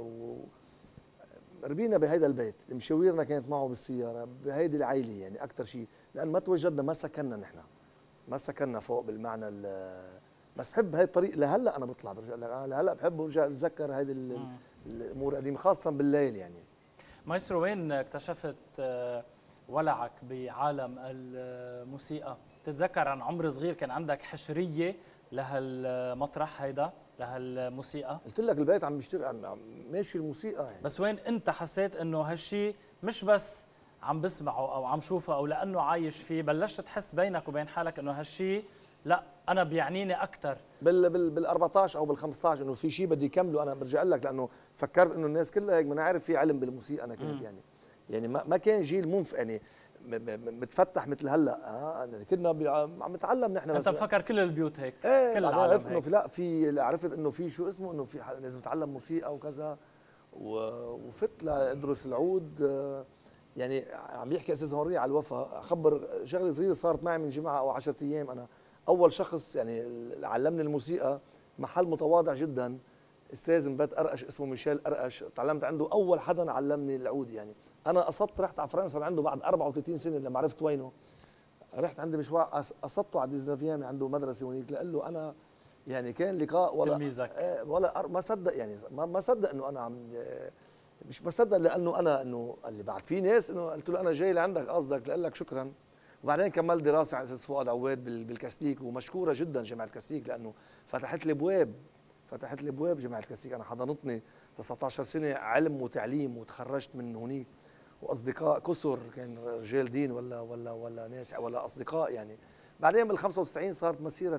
ربينا بهيدا البيت، مشاويرنا كانت معه بالسياره بهيدي العائله يعني اكثر شيء، لان ما توجدنا، ما سكننا نحن، ما سكننا فوق بالمعنى بس بحب هاي الطريق لهلا، انا بطلع برجع لهلا بحب برجع اتذكر هيدي الامور القديمه خاصه بالليل يعني. مايسترو، وين اكتشفت ولعك بعالم الموسيقى؟ تتذكر عن عمر صغير كان عندك حشريه لهالمطرح هيدا، لهالموسيقى؟ قلت لك البيت عم يشتغل، عم ماشي الموسيقى يعني. بس وين انت حسيت انه هالشيء مش بس عم بسمعه او عم شوفه او لانه عايش فيه، بلشت تحس بينك وبين حالك انه هالشيء لا انا بيعنيني اكثر؟ بال 14 او بال 15 انه في شيء بدي اكمله. انا برجع لك لانه فكرت انه الناس كلها هيك، ما انا عارف في علم بالموسيقى انا كنت يعني ما كان جيل يعني متفتح مثل هلا. كنا عم نتعلم نحن. انت بفكر كل البيوت هيك؟ ايه، كل العالم عرفت انه في، لا في، عرفت انه في شو اسمه، انه في لازم نتعلم موسيقى وكذا، وفت لادرس العود. يعني عم يحكي استاذ هوري على الوفا، اخبر شغله صغيره صارت معي من جمعه او 10 ايام. انا اول شخص يعني علمني الموسيقى محل متواضع جدا، استاذ من بيت ارقش اسمه ميشيل ارقش، تعلمت عنده، اول حدا علمني العود يعني. انا قصدت، رحت على فرنسا عنده بعد 34 سنه لما عرفت وينه، رحت عندي مشوار قصدته على 19 عنده مدرسه هونيك، لقال له انا يعني كان لقاء ولا ما صدق يعني، ما صدق انه انا عم، مش بصدق لانه انا انه قال لي بعد في ناس، انه قلت له انا جاي لعندك قصدك، قال لك شكرا. وبعدين كملت دراسه على اساس فؤاد عواد بالكاستيك، ومشكوره جدا جامعه الكاستيك لانه فتحت لي ابواب جامعه الكاستيك. انا حضنتني 19 سنه علم وتعليم، وتخرجت من هونيك، واصدقاء كثر، كان رجال دين ولا ناس ولا اصدقاء يعني. بعدين بال 95 صارت مسيره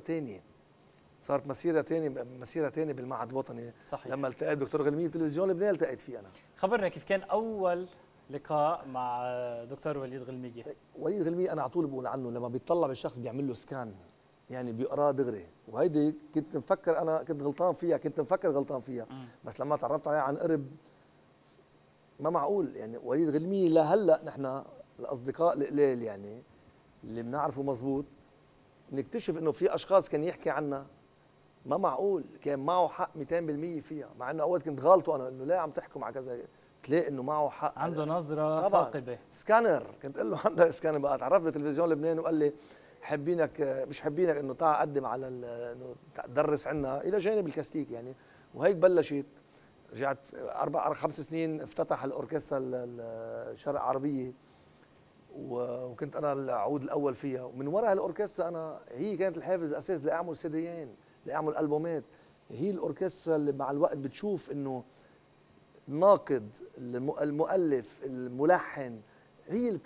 ثانيه بالمعهد الوطني. صحيح. لما التقيت دكتور غلمي بتلفزيون لبنان التقيت فيه انا. خبرنا كيف كان اول لقاء مع دكتور وليد غلمية؟ وليد غلمية انا على طول بقول عنه لما بيطلع بالشخص بيعمل له سكان، يعني بيقراه دغري، وهيدي كنت مفكر انا كنت غلطان فيها، بس لما تعرفت عليه عن قرب ما معقول يعني. وليد غلمية لهلا نحن الاصدقاء القليل يعني اللي بنعرفه مزبوط نكتشف انه في اشخاص كان يحكي عنا ما معقول، كان معه حق 200% فيها، مع انه اول كنت غالطه انا انه ليه عم تحكوا مع كذا، تلاقي انه معه حق، عنده نظره ثاقبه. سكانر، كنت اقول له عندك سكانر. بقى تعرفت بتلفزيون لبنان وقال لي حابينك، مش حابينك انه تعال قدم على انه تدرس عنا الى جانب الكاستيك يعني. وهيك بلشت، رجعت 5 سنين افتتح الاوركسترا الشرق عربيه، وكنت انا العود الاول فيها. ومن وراء هالاوركسترا انا، هي كانت الحافز الاساس لاعمل سيديين، لاعمل البومات. هي الاوركسترا اللي مع الوقت بتشوف انه الناقد، المؤلف، الملحن، هي اللي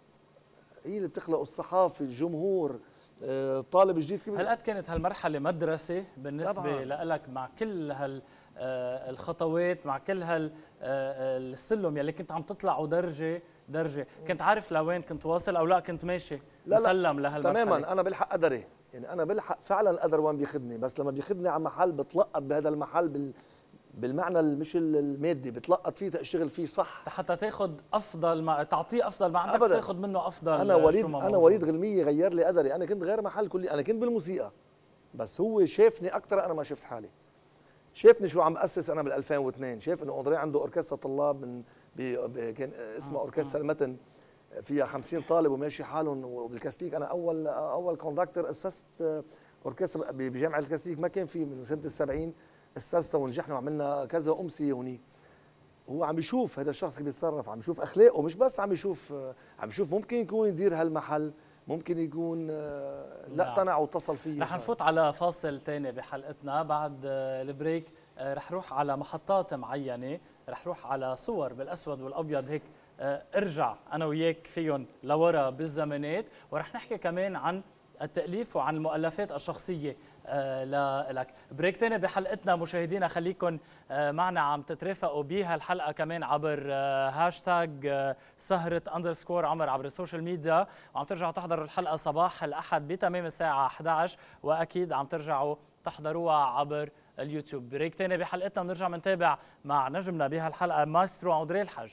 بتخلقه الصحافي، الجمهور، طالب جديد. هل قد كانت هالمرحله مدرسه بالنسبه لك مع كل الخطوات، مع كل السلم يلي كنت عم تطلعوا درجه؟ كنت عارف لوين كنت واصل او لا كنت ماشي مسلم لهالمرحله؟ تماما، انا بلحق قدري يعني، انا بلحق فعلا القدر وين بياخذني، بس لما بياخذني على محل بتلقط بهذا المحل بالمعنى مش المادي، بتلقط فيه تشتغل فيه صح حتى تاخذ افضل ما تعطيه، افضل ما عندك تاخذ منه افضل. انا وليد غلمية غير لي قدري. انا كنت غير محل كلي، انا كنت بالموسيقى بس هو شافني اكثر، انا ما شفت حالي. شافني شو عم اسس انا بال 2002، شاف انه اندري عنده اوركسترا طلاب من كان اسمها اوركسترا المتن، فيها 50 طالب وماشي حالهم. وبالكاستيك انا اول كوندكتور اسست اوركسترا بجامعه الكاستيك، ما كان في من سنه ال70 اسسنا ونجحنا وعملنا كذا امسيه هونيك. هو عم بيشوف هذا الشخص كيف بيتصرف، عم بيشوف اخلاقه، مش بس عم بيشوف ممكن يكون يدير هالمحل، ممكن يكون لا اقتنع واتصل فيه. رح نفوت على فاصل ثاني بحلقتنا بعد البريك. رح روح على محطات معينه، رح روح على صور بالاسود والابيض هيك، ارجع انا وياك فيهم لورا بالزمانات، ورح نحكي كمان عن التأليف وعن المؤلفات الشخصية لك. بريك تاني بحلقتنا مشاهدينا، خليكم معنا عم تترافقوا بهالحلقه كمان عبر هاشتاج سهرة _ عمر عبر السوشيال ميديا، وعم ترجعوا تحضروا الحلقه صباح الاحد بتمام الساعه 11، واكيد عم ترجعوا تحضروها عبر اليوتيوب. بريك تاني بحلقتنا ونرجع بنتابع مع نجمنا بهالحلقه مايسترو أندريه الحج.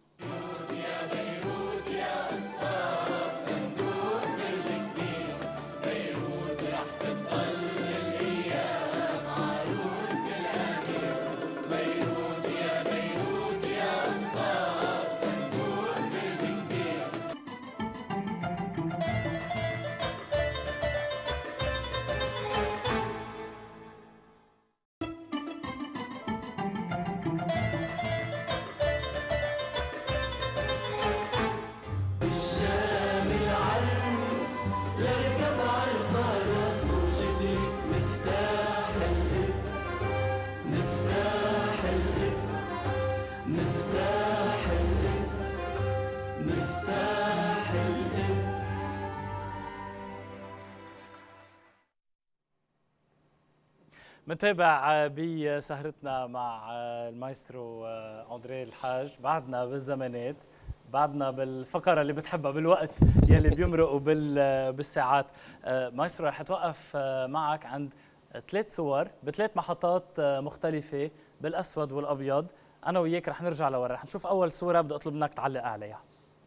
منتابع بسهرتنا مع المايسترو أندريه الحاج. بعدنا بالزمانات، بعدنا بالفقرة اللي بتحبها بالوقت يلي بيمرقوا بالساعات. مايسترو رح اتوقف معك عند 3 صور ب3 محطات مختلفة بالأسود والأبيض. أنا وياك رح نرجع لورا، رح نشوف أول صورة بدي أطلب منك تعلق عليها.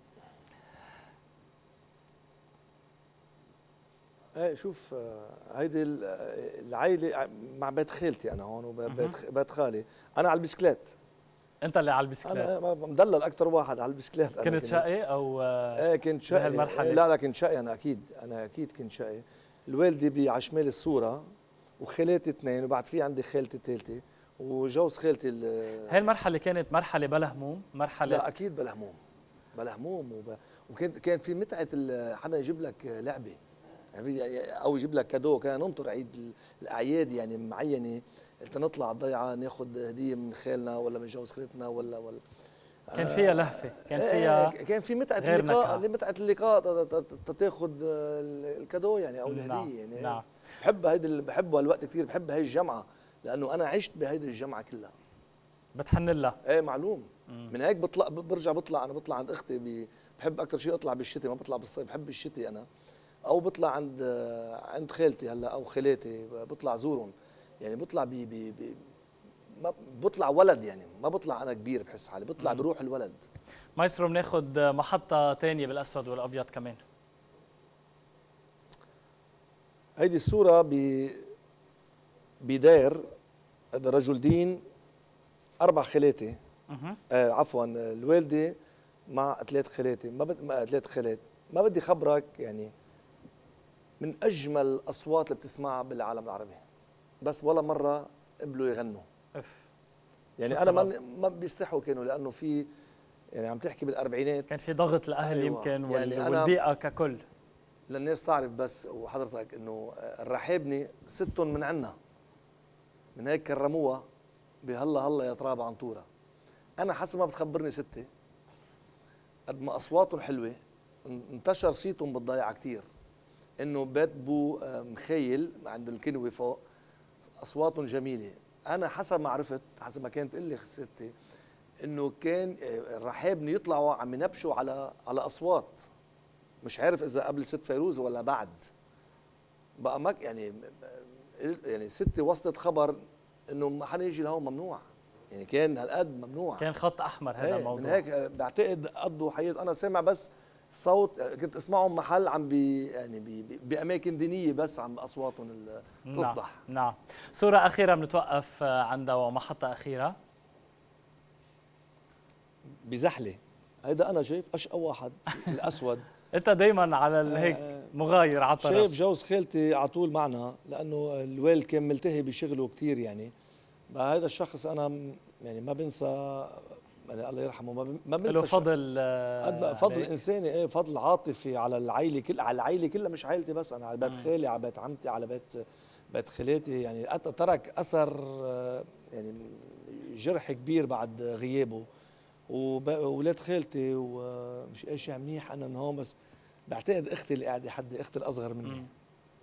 ايه شوف، هيدي العائله مع بيت خالتي، انا هون وبيت خالي، انا على البسكليت. انت اللي على البسكليت؟ انا مدلل اكثر واحد على البسكليت. كنت شقي او ايه كنت شقي بهالمرحله؟ لا كنت شقي، انا اكيد كنت شقي. الوالده على شمال الصوره، وخالاتي 2، وبعد في عندي خالتي الثالثه وجوز خالتي. هاي المرحله كانت مرحله بلا هموم؟ مرحله لا اكيد بلا هموم وكانت في متعه حدا يجيب لك لعبه او يجيب لك كادو. كان ننطر عيد الاعياد يعني معينه نطلع الضيعه ناخذ هديه من خالنا ولا من جوز خالتنا ولا كان فيها لهفه، كان في متعه اللقاء، تاخذ الكادو يعني او الهديه يعني. نعم. بحب هالوقت كثير، بحب هاي الجمعه لانه انا عشت بهيدي الجمعه كلها. بتحن لها؟ ايه معلوم. من هيك بطلع انا بطلع عند اختي. بحب اكثر شيء اطلع بالشتاء، ما بطلع بالصيف، بحب الشتاء انا. او بطلع عند خالتي هلا او خالاتي، بطلع زورهم يعني. بطلع بطلع ولد يعني، ما بطلع انا كبير بحس حالي، بطلع بروح الولد. مايسترو بناخذ محطه ثانيه بالاسود والابيض كمان. هيدي الصوره بداير، هذا رجل دين، 4 خالاتي، عفوا الوالده مع 3 خالاتي، 3 خالات. ما بدي خبرك يعني من اجمل الاصوات اللي بتسمعها بالعالم العربي، بس ولا مره قبلوا يغنوا. يعني انا ما بيستحوا كانوا، لانه في يعني عم تحكي بالاربعينات، كان في ضغط الاهل. أيوة. يمكن يعني والبيئه ككل. للناس تعرف بس وحضرتك انه الرحابني 6 من عنا، من هيك كرموها بهلا هلا يا تراب عنطوره. انا حسب ما بتخبرني 6 قد ما اصواتهم حلوه، انتشر صيتهم بالضيعه كثير، انه بيت بو مخيل عند الكنوه فوق اصواتهم جميله. انا حسب ما عرفت، حسب ما كانت تقول لي 6، انه كان الرحابني يطلعوا عم ينبشوا على اصوات، مش عارف اذا قبل 6 فيروز ولا بعد. بقى ما يعني 6 وصلت خبر انه ما حدا يجي لهون، ممنوع يعني. كان هالقد ممنوع، كان خط احمر هذا الموضوع. من هيك بعتقد قضوا حياتهم. انا سامع بس صوت، كنت اسمعهم محل عم يعني باماكن دينيه، بس عم اصواتهم تصدح. نعم. صوره اخيره بنتوقف عندها ومحطه اخيره بزحله. هيدا انا شايف اشقى واحد الاسود. انت دائما على هيك مغاير على الطرف. شايف جوز خالتي على طول معنا، لانه الوالد كان ملتهي بشغله كثير يعني. هذا الشخص انا يعني ما بنسى يعني، الله يرحمه، ما بنسى له فضل انساني، ايه فضل عاطفي على العائله على العائله كلها، مش عائلتي بس، انا على بيت خالي، على بيت عمتي، على بيت خالاتي يعني. ترك اثر يعني جرح كبير بعد غيابه. وولاد خالتي ومش اي شيء منيح انا من هون، بس بعتقد اختي اللي قاعده حدي، اختي الاصغر مني،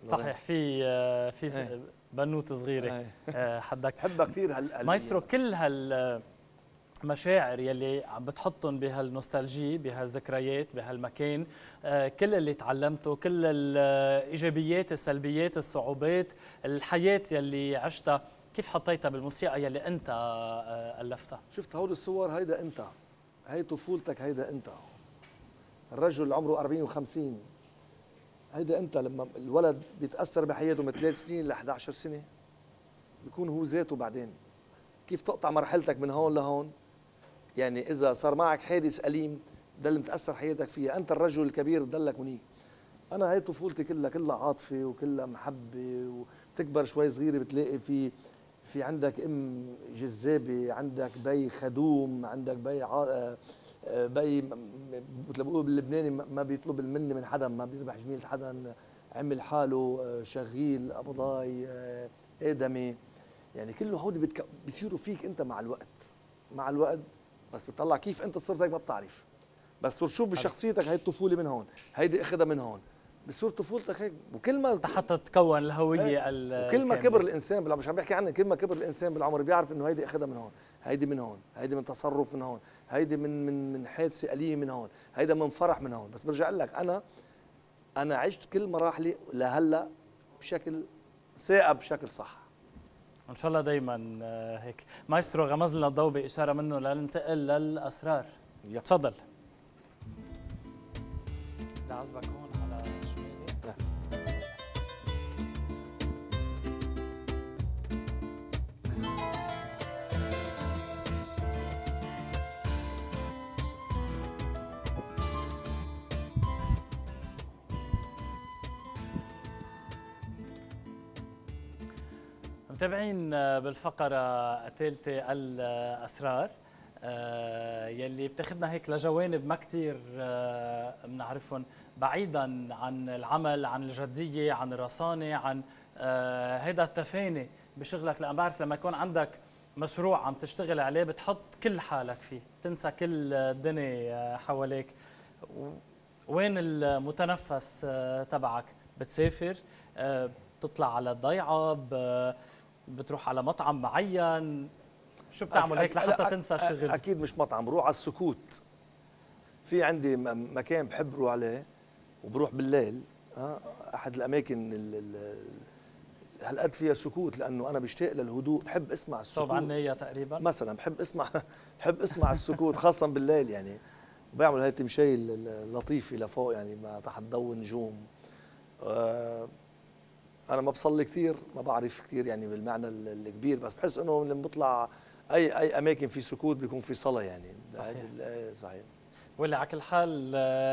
صحيح. في بنوت صغيره حدك بحبها كثير. مايسترو، كل هالمشاعر يلي عم بتحطهم بهالنوستالجي، بهالذكريات، بهالمكان، كل اللي تعلمته، كل الايجابيات، السلبيات، الصعوبات، الحياه يلي عشتها، كيف حطيتها بالموسيقى يلي انت الفتها؟ شفت هول الصور، هيدا انت، هي طفولتك، هيدا انت. الرجل عمره 40 و50، هيدا انت. لما الولد بيتاثر بحياته من 3 سنين ل 11 سنه بيكون هو ذاته. بعدين كيف تقطع مرحلتك من هون لهون؟ يعني اذا صار معك حادث اليم ضل متاثر حياتك فيها، انت الرجل الكبير بضلك هنيك. انا هي طفولتي كلها عاطفه وكلها محبه، وبتكبر شوي صغيره بتلاقي في عندك ام جذابه، عندك بي خدوم، عندك بي مثل ما بيقولوا باللبناني ما بيطلب المنه من حدا، ما بيربح جميله حدا، عمل حاله شغيل قبضاي ادمي. يعني كله هودي بيصيروا فيك انت مع الوقت بس بتطلع كيف انت صرت هيك ما بتعرف. بس صرت تشوف بشخصيتك هي الطفوله من هون، هيدي اخذها من هون، بصير طفولتك هيك. وكل ما حتى تكون الهويه وكل ما كبر الانسان مش عم بحكي عنه، كل ما كبر الانسان بالعمر بيعرف انه هيدي اخذها من هون، هيدي من هون، هيدي من تصرف من هون، هيدي من حادثه أليمة من هون، هيدا من فرح من هون. بس برجع لك انا عشت كل مراحلي لهلا بشكل ثاقب، بشكل صح ان شاء الله دائما هيك. مايسترو، غمز لنا الضوء باشاره منه لننتقل للاسرار. تفضل. لعزبك هون على شمالي. متابعين بالفقرة الثالثة الأسرار يلي بتاخذنا هيك لجوانب ما كثير بنعرفهم، بعيدا عن العمل، عن الجدية، عن الرصانة، عن هيدا التفاني بشغلك. لأن بعرف لما يكون عندك مشروع عم تشتغل عليه بتحط كل حالك فيه، تنسى كل الدنيا حواليك. وين المتنفس تبعك؟ بتسافر، بتطلع على الضيعة، بتروح على مطعم معين، شو بتعمل هيك لحتى تنسى الشغل؟ اكيد مش مطعم، بروح على السكوت. في عندي مكان بحب اروح عليه وبروح بالليل، احد الاماكن هالقد فيها سكوت، لانه انا بشتاق للهدوء، بحب اسمع السكوت. صوب عنية تقريبا مثلا، بحب اسمع السكوت خاصه بالليل يعني. وبعمل هاي التمشي اللطيفه لفوق يعني ما تحت ضوء النجوم. انا ما بصلي كثير، ما بعرف كثير يعني بالمعنى الكبير، بس بحس انه لما بطلع اي اماكن في سكوت بيكون في صلاه يعني. صحيح. صحيح. واللي على كل حال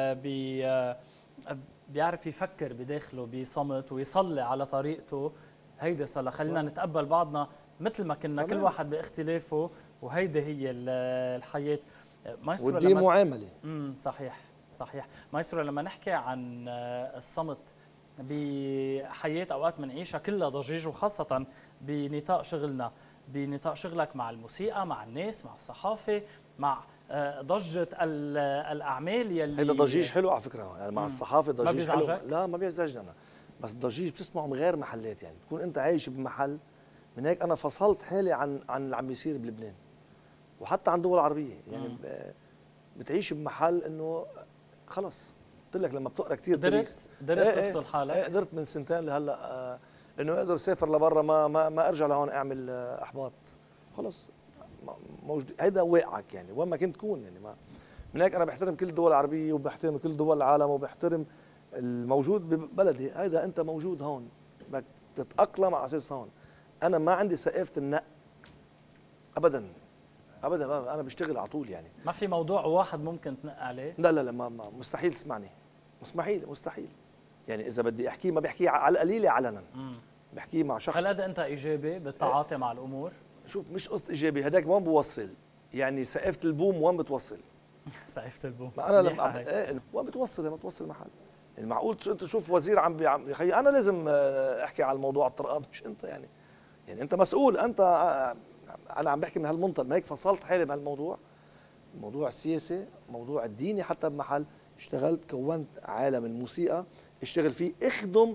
بيعرف يفكر بداخله بصمت ويصلي على طريقته، هيدي صلاة. خلينا نتقبل بعضنا مثل ما كنا، كل واحد باختلافه، وهيدي هي الحياة. مايسترو ودي معاملة. صحيح. مايسترو، لما نحكي عن الصمت بحياة أوقات منعيشها كلها ضجيج، وخاصة بنطاق شغلنا، بنطاق شغلك مع الموسيقى، مع الناس، مع الصحافة، مع ضجة الأعمال يلي هيدا ضجيج حلو على فكرة يعني. مع الصحافة ضجيج حلو. لا ما بيزعجني أنا، بس ضجيج بتسمعه من غير محلات يعني. بتكون أنت عايش بمحل، من هيك أنا فصلت حالي عن اللي عم بيصير بلبنان وحتى عن دول عربية يعني. بتعيش بمحل إنه خلص. قلت لك لما بتقرا كثير قدرت تفصل حالك. قدرت من سنتين لهلا انه اقدر اسافر لبرا، ما ارجع لهون اعمل احباط. خلص موجود، هيدا واقعك يعني وين ما كنت تكون يعني. ما من هيك انا بحترم كل الدول العربيه وبحترم كل دول العالم وبحترم الموجود ببلدي. هيدا انت موجود هون، بدك تتاقلم على اساس هون. انا ما عندي ثقافه النق ابدا، انا بشتغل على طول يعني. ما في موضوع واحد ممكن تنق عليه؟ لا ما مستحيل تسمعني، مستحيل يعني. اذا بدي احكي ما بحكي على القليله علنا، بحكي مع شخص. هل قد انت ايجابي بالتعاطي مع الامور؟ شوف، مش قصه ايجابي، هداك وين بوصل يعني. ثقافه البوم وين بتوصل؟ ثقافه البوم ما انا لما وين بتوصل؟ لما توصل محل يعني. معقول انت تشوف وزير يا اخي انا لازم احكي على الموضوع الطرقات، مش انت يعني انت مسؤول. انت انا عم بحكي من هالمنطلق، ما هيك فصلت حالي بهالموضوع. موضوع السياسي، موضوع الديني، حتى بمحل اشتغلت كونت عالم الموسيقى اشتغل فيه، اخدم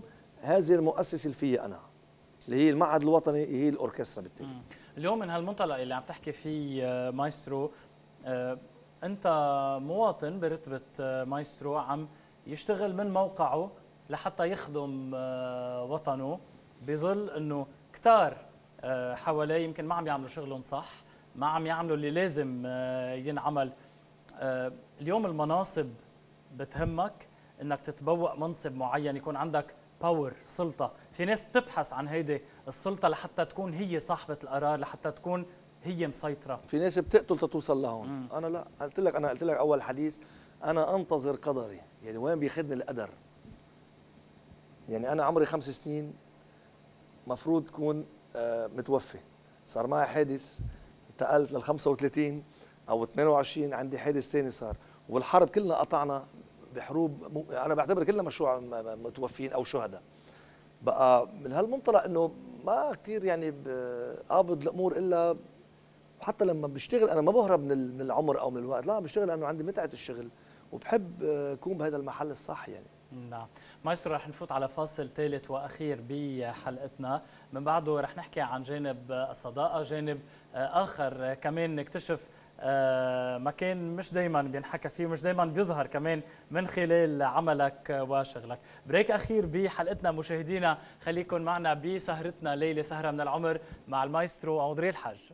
هذه المؤسسه اللي فيها انا، اللي هي المعهد الوطني، هي الاوركسترا بالتالي. اليوم من هالمنطلق اللي عم تحكي فيه مايسترو، انت مواطن برتبه مايسترو عم يشتغل من موقعه لحتى يخدم وطنه، بظل انه كتار حواليه يمكن ما عم يعملوا شغلهم صح، ما عم يعملوا اللي لازم ينعمل. اليوم المناصب بتهمك انك تتبوأ منصب معين، يكون عندك باور، سلطة. في ناس بتبحث عن هيدي السلطة لحتى تكون هي صاحبة القرار، لحتى تكون هي مسيطرة. في ناس بتقتل تتوصل لهون. انا لا، قلت لك اول حديث، انا انتظر قدري، يعني وين بياخذني القدر. يعني انا عمري 5 سنين مفروض كون متوفي، صار معي حادث، انتقلت لل 35 او 22، عندي حادث ثاني صار، والحرب كلنا قطعنا بحروب، انا بعتبر كلنا مشروع متوفين او شهداء. بقى من هالمنطلق انه ما كثير يعني قابض الامور، الا حتى لما بشتغل انا ما بهرب من العمر او من الوقت، لا بشتغل لانه عندي متعه الشغل وبحب اكون بهذا المحل الصح يعني. نعم. مايسترو، رح نفوت على فاصل ثالث واخير بحلقتنا، من بعده رح نحكي عن جانب الصداقه، جانب اخر كمان نكتشف مكان مش دايما بينحكى فيه، مش دايما بيظهر كمان من خلال عملك وشغلك. بريك اخير بحلقتنا مشاهدينا، خليكن معنا بسهرتنا ليله سهره من العمر مع المايسترو أندري الحاج.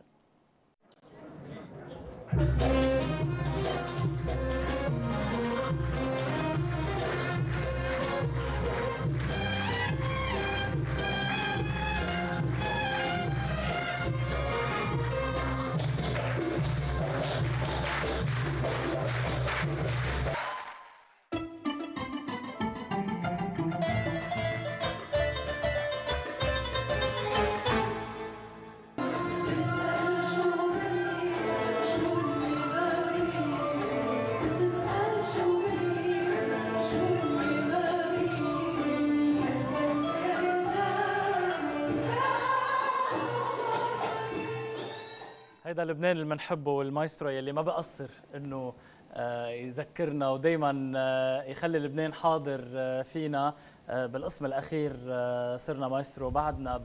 هيدا لبنان اللي بنحبه، والمايسترو يلي ما بقصر انه يذكرنا ودائما يخلي لبنان حاضر فينا. بالقسم الاخير صرنا مايسترو بعدنا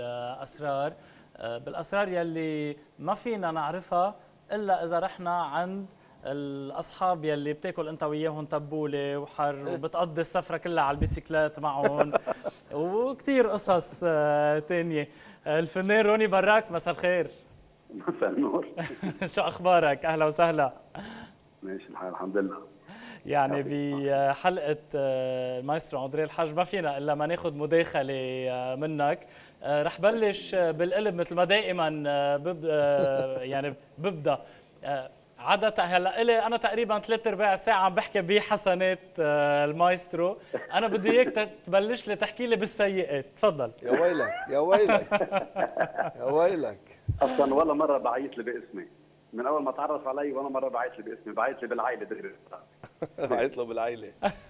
بالاسرار يلي ما فينا نعرفها الا اذا رحنا عند الاصحاب يلي بتاكل انت وياهم تبوله وحر، وبتقضي السفره كلها على البيسيكلات معهم وكثير قصص ثانيه. الفنان روني براك، مساء الخير. مساء النور. شو اخبارك؟ اهلا وسهلا. ماشي الحال، الحمد لله. يعني بحلقه المايسترو أندري الحاج ما فينا الا ما ناخذ مداخله منك. رح بلش بالقلب مثل ما دائما يعني ببدا. عادة هلا الي انا تقريبا 3/4 ساعه عم بحكي بحسنات المايسترو، انا بدي اياك تبلش لي تحكي لي بالسيئات، تفضل. يا ويلك يا ويلك يا ويلك. اصلا ولا مره بعيط لي باسمي، من اول ما تعرف علي ولا مره بعيط لي باسمي، بعيط لي بالعائله دغري. بعيط له بالعائله.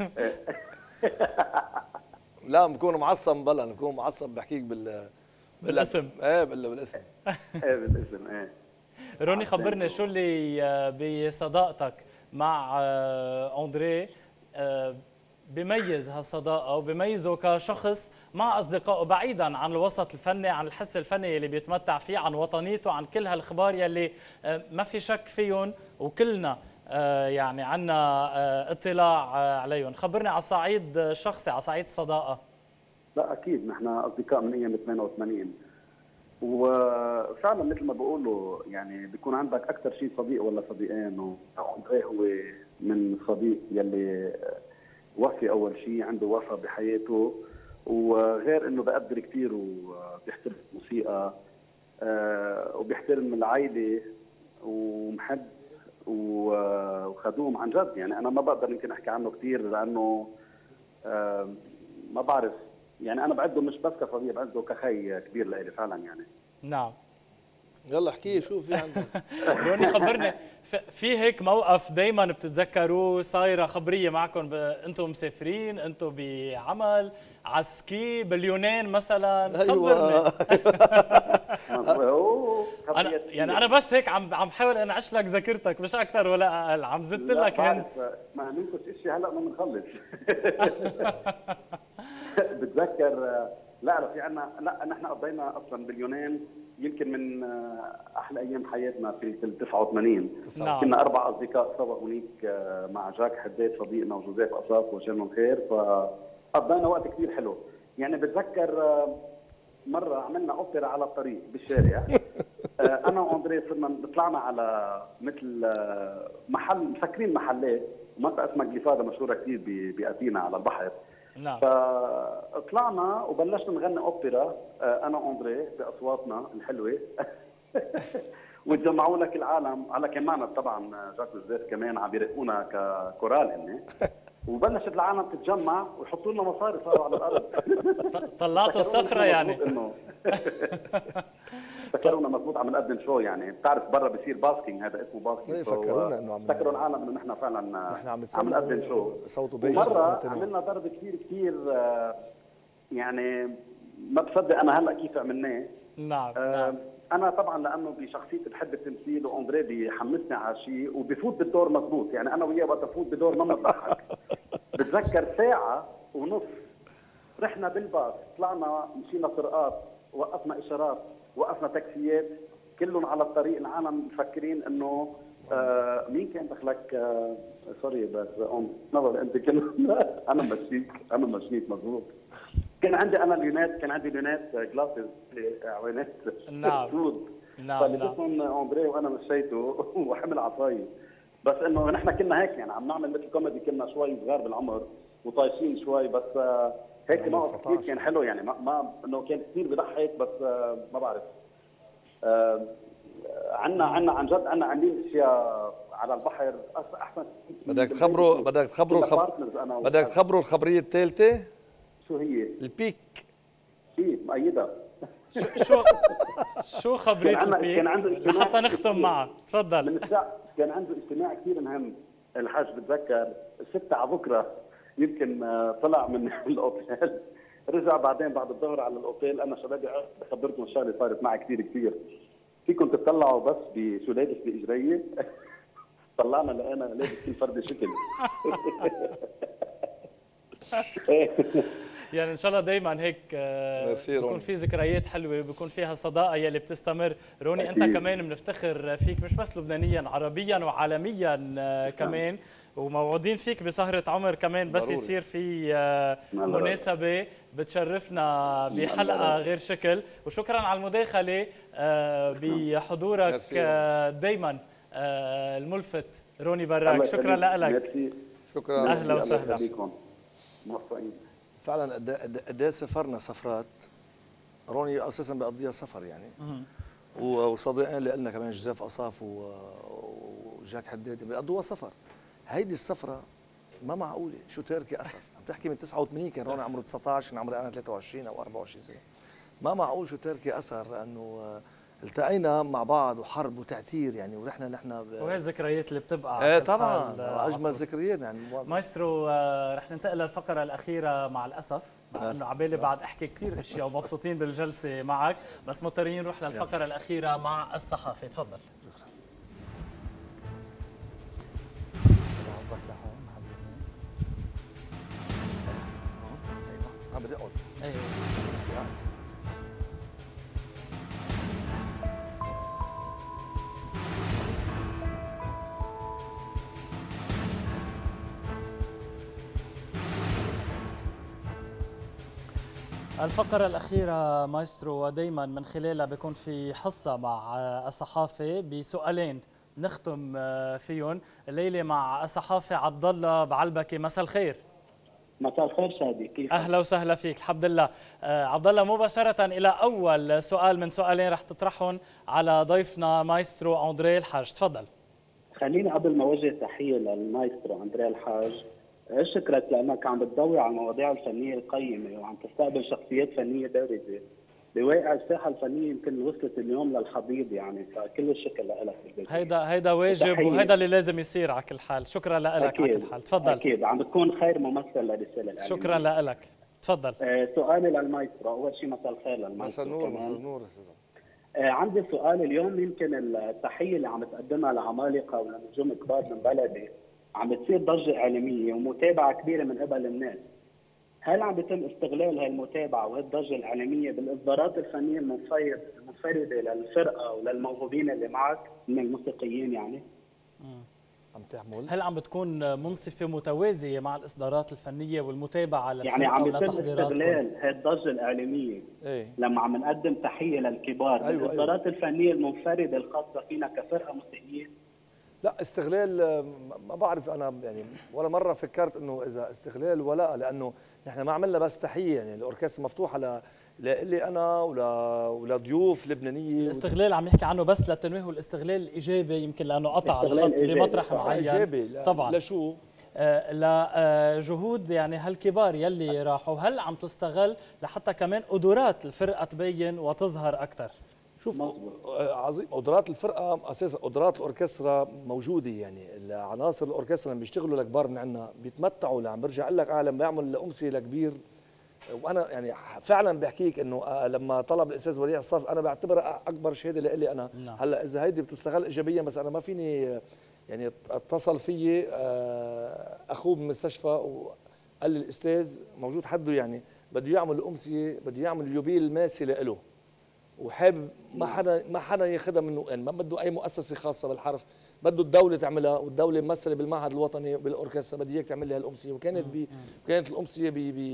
لا بكون معصب، بلا بكون معصب بحكيك بالاسم. ايه بالاسم. ايه بالاسم. ايه روني، خبرني شو اللي بصداقتك مع أندري بيميز هالصداقة وبيميزه كشخص مع أصدقائه، بعيدا عن الوسط الفني، عن الحس الفني اللي بيتمتع فيه، عن وطنيته، عن كل هالأخبار يلي ما في شك فيهم وكلنا يعني عنا اطلاع عليهم. خبرني على الصعيد الشخصي، على صعيد الصداقة. لا اكيد نحن اصدقاء من ايام 88، وفعلا مثل ما بقولوا يعني بيكون عندك اكثر شيء صديق ولا صديقين، وأندري هو من الصديق يلي وفي اول شيء، عنده وفاء بحياته، وغير انه بقدر كثير وبيحترم الموسيقى وبيحترم العائله ومحب وخدوم عن جد. يعني انا ما بقدر يمكن احكي عنه كثير لانه ما بعرف، يعني انا بعده مش بس كصديق، بعده كخي كبير لإلي فعلا يعني. نعم. يلا احكي شو في عندك. روني خبرني، في هيك موقف دايما بتتذكروه صايره خبريه معكم انتم مسافرين، انتم بعمل عسكي باليونان مثلا؟ ايوه. انا بس هيك عم بحاول انعش لك ذاكرتك مش اكثر ولا اقل، عم زدت لك هنت. ما ننكش شيء هلا ما بنخلص. بتذكر لا في عنا، لا نحن قضينا اصلا باليونان يمكن من احلى ايام حياتنا في 89. نعم. كنا 4 اصدقاء سوا هنيك مع جاك حداد صديقنا وجوزيف قصاص وجنون خير، فقضينا وقت كثير حلو. يعني بتذكر مره عملنا اوبرا على الطريق بالشارع. انا واندري صرنا طلعنا على مثل محل، مسكرين محلات، منطقه اسمها جليفادا مشهوره كثير باثينا على البحر. نعم. فطلعنا وبلشنا نغني اوبرا انا واندري باصواتنا الحلوه. وتجمعوا لك العالم على كمان طبعا جاك وزيف كمان عم يرقونا ككورال هن. وبلشت العالم تتجمع ويحطوا لنا مصاري صاروا على الارض. طلعتوا السفره يعني. فكرونا مضبوط عم نقدم شو، يعني بتعرف برا بصير باسكينج، هذا اسمه باسكينج. فكرونا انه فكروا العالم انه نحن فعلا عم نقدم شو. صوته بيش. مره عملنا ضرب كثير يعني ما بصدق انا هلا كيف عملناه. نعم. انا طبعا لانه بشخصيتي بحب التمثيل واندري بيحمسني على شيء وبفوت بالدور مضبوط، يعني انا وياه وقت افوت بدور ما بضحك. بتذكر 1.5 ساعة رحنا بالباص، طلعنا مشينا طرقات، وقفنا اشارات، وقفنا تاكسيات، كلهم على الطريق العالم مفكرين انه مين كان دخلك سوري بس نظر انت انا مشيت مضبوط. كان عندي انا لينات، كان عندي لينات جلاسز عوينات سود. نعم. فلبسهم اندري وانا مشيته وحمل عصاي. بس انه نحن كنا هيك يعني عم نعمل مثل كوميدي، كنا شوي صغار بالعمر وطايشين شوي، بس هيك موقف كثير كان حلو يعني. ما انه كان كثير بضحك، بس ما بعرف. عنا عن جد عنا عاملين اشياء على البحر احسن. بدك تخبروا الخبريه الثالثه. شو هي؟ البيك. مؤيدة. شو خبريه البيك؟ كان عنده لحتى نختم معك، تفضل. من الساعة كان عنده اجتماع كثير مهم الحاج، بتذكر 6 على بكره يمكن طلع من الاوتيل، رجع بعدين بعد الظهر على الاوتيل. انا شبابي خبرتهم شغله صارت معي كثير. فيكم تطلعوا بس بشو لابس باجريه. طلعنا لقينا لابس كل فرد شكل. يعني ان شاء الله دائما هيك بيكون في ذكريات حلوه، بيكون فيها صداقه يلي بتستمر. روني انت كمان بنفتخر فيك مش بس لبنانيا، عربيا وعالميا كمان، وموعودين فيك بسهرة عمر كمان بس يصير في مناسبة بتشرفنا بحلقة غير شكل. وشكرا على المداخلة بحضورك دايما الملفت روني براك. شكرا لك. شكرا. اهلا وسهلا. فعلا قد سافرنا سفرات روني اساسا بقضيها سفر يعني. وصديقين لنا كمان جوزيف قصاف وجاك حداد بيقضوها سفر. هيدي السفره ما معقوله شو تاركه اثر. عم تحكي من 89 كان روني عمره 19، كان عمري انا 23 او 24 سنه. ما معقول شو تاركه اثر، لانه التقينا مع بعض وحرب وتعتير يعني، ورحنا نحن وهي الذكريات اللي بتبقى طبعا اجمل ذكريات يعني. مايسترو رح ننتقل للفقره الاخيره مع الاسف، مع انه عبالي بعد احكي كثير اشياء ومبسوطين بالجلسه معك، بس مضطرين نروح للفقره الاخيره مع الصحافه. تفضل. بدي اقعد. الفقرة الأخيرة مايسترو، ودايما من خلالها بيكون في حصة مع الصحافة بسؤالين نختم فيهم. الليلة مع الصحافي عبد الله بعلبكي. مساء الخير. مساء الخير شادي، كيف؟ اهلا وسهلا فيك. الحمد لله. عبد الله، مباشرة إلى أول سؤال من سؤالين رح تطرحهم على ضيفنا مايسترو أندري الحاج. تفضل. خليني قبل ما أوجه تحية للمايسترو أندري الحاج أشكرك لأنك عم بتضوي على المواضيع الفنية القيمة وعم تستقبل شخصيات فنية بارزة بواقع الساحة الفنية يمكن وصلت اليوم للحضيض يعني، فكل الشكر لك. هيدا واجب وهيدا اللي لازم يصير على كل حال. شكرا لك على كل حال. تفضل. أكيد عم بتكون خير ممثل للرسالة الإعلامية. شكرا لك. تفضل. سؤالي للمايسترو، أول شيء مساء الخير للمايسترو. مساء النور. عندي سؤال اليوم، يمكن التحية اللي عم تقدمها لعمالقة ولنجوم كبار من بلدي عم بتصير ضجة إعلامية ومتابعة كبيرة من قبل الناس. هل عم بيتم استغلال هاي المتابعه والضجه الاعلاميه بالاصدارات الفنيه المنفرده للفرقه وللموهوبين اللي معك من الموسيقيين يعني؟ عم تعمل هل عم بتكون منصفه متوازيه مع الاصدارات الفنيه والمتابعه للفرقه يعني عم بيتم ولتحضيراتكم؟ استغلال هاي الضجه الاعلاميه لما عم نقدم تحيه للكبار بالاصدارات الفنيه المنفرده الخاصه فينا كفرقه موسيقيه؟ لا استغلال ما بعرف انا يعني ولا مره فكرت انه اذا استغلال ولا، لانه نحن ما عملنا بس تحيه، يعني الاوركسترا مفتوحه لإلي انا ولضيوف لبنانيه. الاستغلال عم يحكي عنه بس للتنويه، والاستغلال الايجابي يمكن لانه قطع الخط بمطرح معين. ايجابي طبعا لشو؟ لجهود يعني هالكبار يلي راحوا، هل عم تستغل لحتى كمان قدرات الفرقه تبين وتظهر اكثر؟ شوف عظيم، قدرات الفرقه اساسا قدرات الاوركسترا موجوده، يعني عناصر الاوركسترا اللي بيشتغلوا الكبار من عندنا بيتمتعوا، لعم برجع اقول لك لما بيعمل امسيه لكبير. وانا يعني فعلا بحكيك انه لما طلب الاستاذ وليع الصف انا بعتبرها اكبر شهاده لإلي انا. نعم. هلا اذا هيدي بتستغل ايجابيا، بس انا ما فيني يعني اتصل فيي اخوه بالمستشفى وقال لي الاستاذ موجود حده، يعني بده يعمل امسيه، بده يعمل اليوبيل ماسي لإله، وحابب ما حدا ياخذها منه، يعني ما بده اي مؤسسه خاصه بالحرف، بده الدوله تعملها، والدوله ممثله بالمعهد الوطني بالاوركسترا بدي اياك تعمل لي هالامسيه، وكانت كانت الامسيه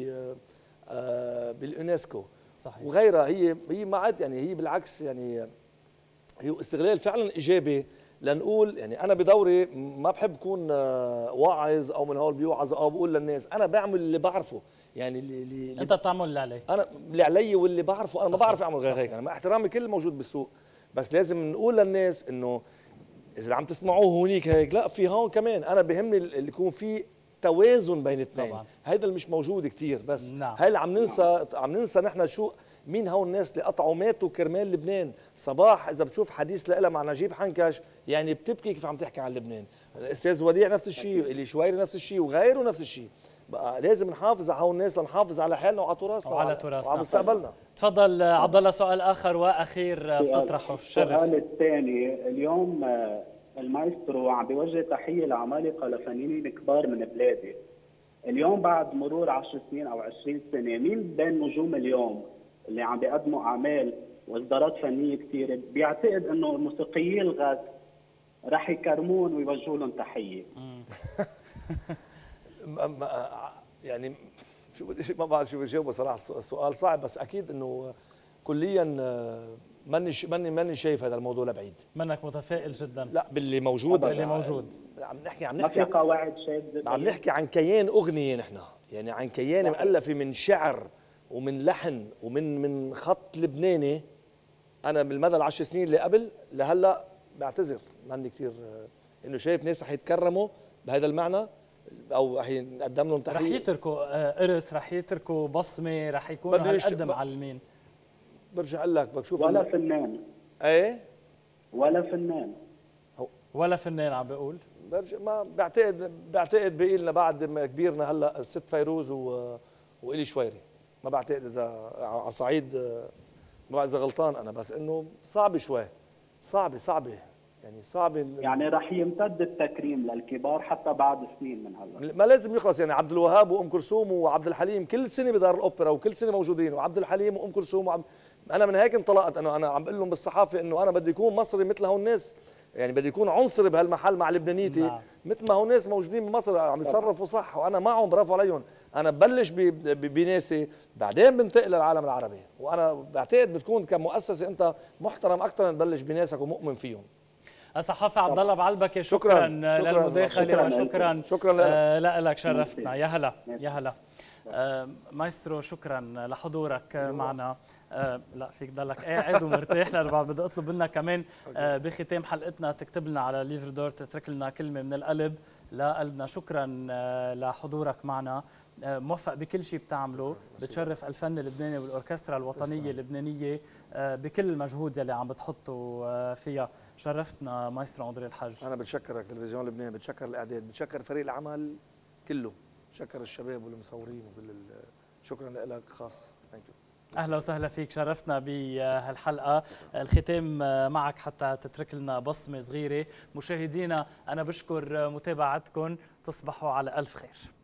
باليونسكو. صحيح. وغيرها. هي ما عاد يعني، هي بالعكس يعني هي استغلال فعلا ايجابي لنقول، يعني انا بدوري ما بحب اكون واعظ او من هول بيوعظ او بقول للناس، انا بعمل اللي بعرفه، يعني اللي انت بتعمل اللي عليك. انا اللي علي واللي بعرفه، انا ما بعرف اعمل غير هيك، انا مع احترامي كل الموجود بالسوق، بس لازم نقول للناس انه اذا عم تسمعوه هونيك هيك، لا في هون كمان انا بهمني اللي يكون في توازن بين الاثنين، هيدا اللي مش موجود كثير، بس نعم. هاي اللي عم ننسى نحن شو مين هون الناس اللي قطعوا ماتوا كرمال لبنان. صباح اذا بتشوف حديث لها مع نجيب حنكش يعني بتبكي كيف عم تحكي عن لبنان، الاستاذ وديع نفس الشيء، اللي شويري نفس الشيء، وغيره نفس الشيء. بقى لازم نحافظ على هون الناس، لنحافظ على حالنا وعلى تراثنا وعلى مستقبلنا. تفضل عبد الله، سؤال اخر واخير بتطرحه. السؤال الثاني، اليوم المايسترو عم بيوجه تحيه لعمالقه لفنانين كبار من بلادي. اليوم بعد مرور 10 سنين او 20 سنه، مين بين نجوم اليوم اللي عم بيقدموا اعمال واصدارات فنيه كثيره بيعتقد انه الموسيقيين الغد رح يكرمون ويوجهوا لهم تحيه؟ يعني شو بدي، ما بعرف شو بدي اجاوب صراحه، السؤال صعب، بس اكيد انه كليا ماني شايف هذا الموضوع لبعيد. منك متفائل جدا؟ لا باللي موجود، باللي موجود عم نحكي ما في قواعد شاذة، عم نحكي عن كيان اغنيه نحن، يعني عن كيان مؤلفه من شعر ومن لحن ومن خط لبناني. انا بالمدى ال10 سنين اللي قبل لهلا بعتذر، ماني كثير انه شايف ناس رح يتكرموا بهذا المعنى او رح يقدم لهم تحيه، رح يتركوا ارث، رح يتركوا بصمه، رح يكونوا هالقد معلمين. برجع اقول لك بشوف ولا فنان. ايه ولا فنان عم بقول. برجع ما بعتقد بقي لنا بعد ما كبيرنا هلا الست فيروز وإلي شويري، ما بعتقد اذا على صعيد، ما بعرف اذا غلطان انا، بس انه صعب شوي، صعبه يعني صعبه، يعني رح يمتد التكريم للكبار حتى بعد سنين من هلا، ما لازم يخلص. يعني عبد الوهاب وام كلثوم وعبد الحليم كل سنه بدار الاوبرا وكل سنه موجودين، وعبد الحليم وام كلثوم انا من هيك انطلقت، انا عم بقول لهم بالصحافه انه انا بدي يكون مصري مثل هون الناس، يعني بدي يكون عنصري بهالمحل مع لبنانيتي مثل ما هون ناس موجودين بمصر عم يتصرفوا صح، وانا معهم برافو عليهم. انا ببلش بناسي، بعدين بنتقل للعالم العربي، وانا بعتقد بتكون كمؤسسه انت محترم اكثر تبلش بناسك ومؤمن فيهم. الصحافي عبد الله بعلبكي، شكرا للمداخله، وشكرا لك، شرفتنا. يا هلا يا هلا مايسترو، شكرا لحضورك معنا. لا فيك ضلك قاعد ومرتاح، لأنه بدي اطلب منك كمان بختام حلقتنا تكتب لنا على ليفر دور، تترك لنا كلمه من القلب لقلبنا. شكرا لحضورك معنا، موفق بكل شيء بتعمله، بتشرف الفن اللبناني والاوركسترا الوطنيه اللبنانيه بكل المجهود يلي عم بتحطوا فيها. شرفتنا مايسترو أندري الحاج. انا بتشكرك تلفزيون لبنان، بتشكر الاعداد، بتشكر فريق العمل كله، بتشكر الشباب والمصورين شكرا لك خاص. اهلا وسهلا فيك، شرفتنا بهالحلقه. الختام معك حتى تترك لنا بصمه صغيره. مشاهدينا انا بشكر متابعتكم، تصبحوا على الف خير.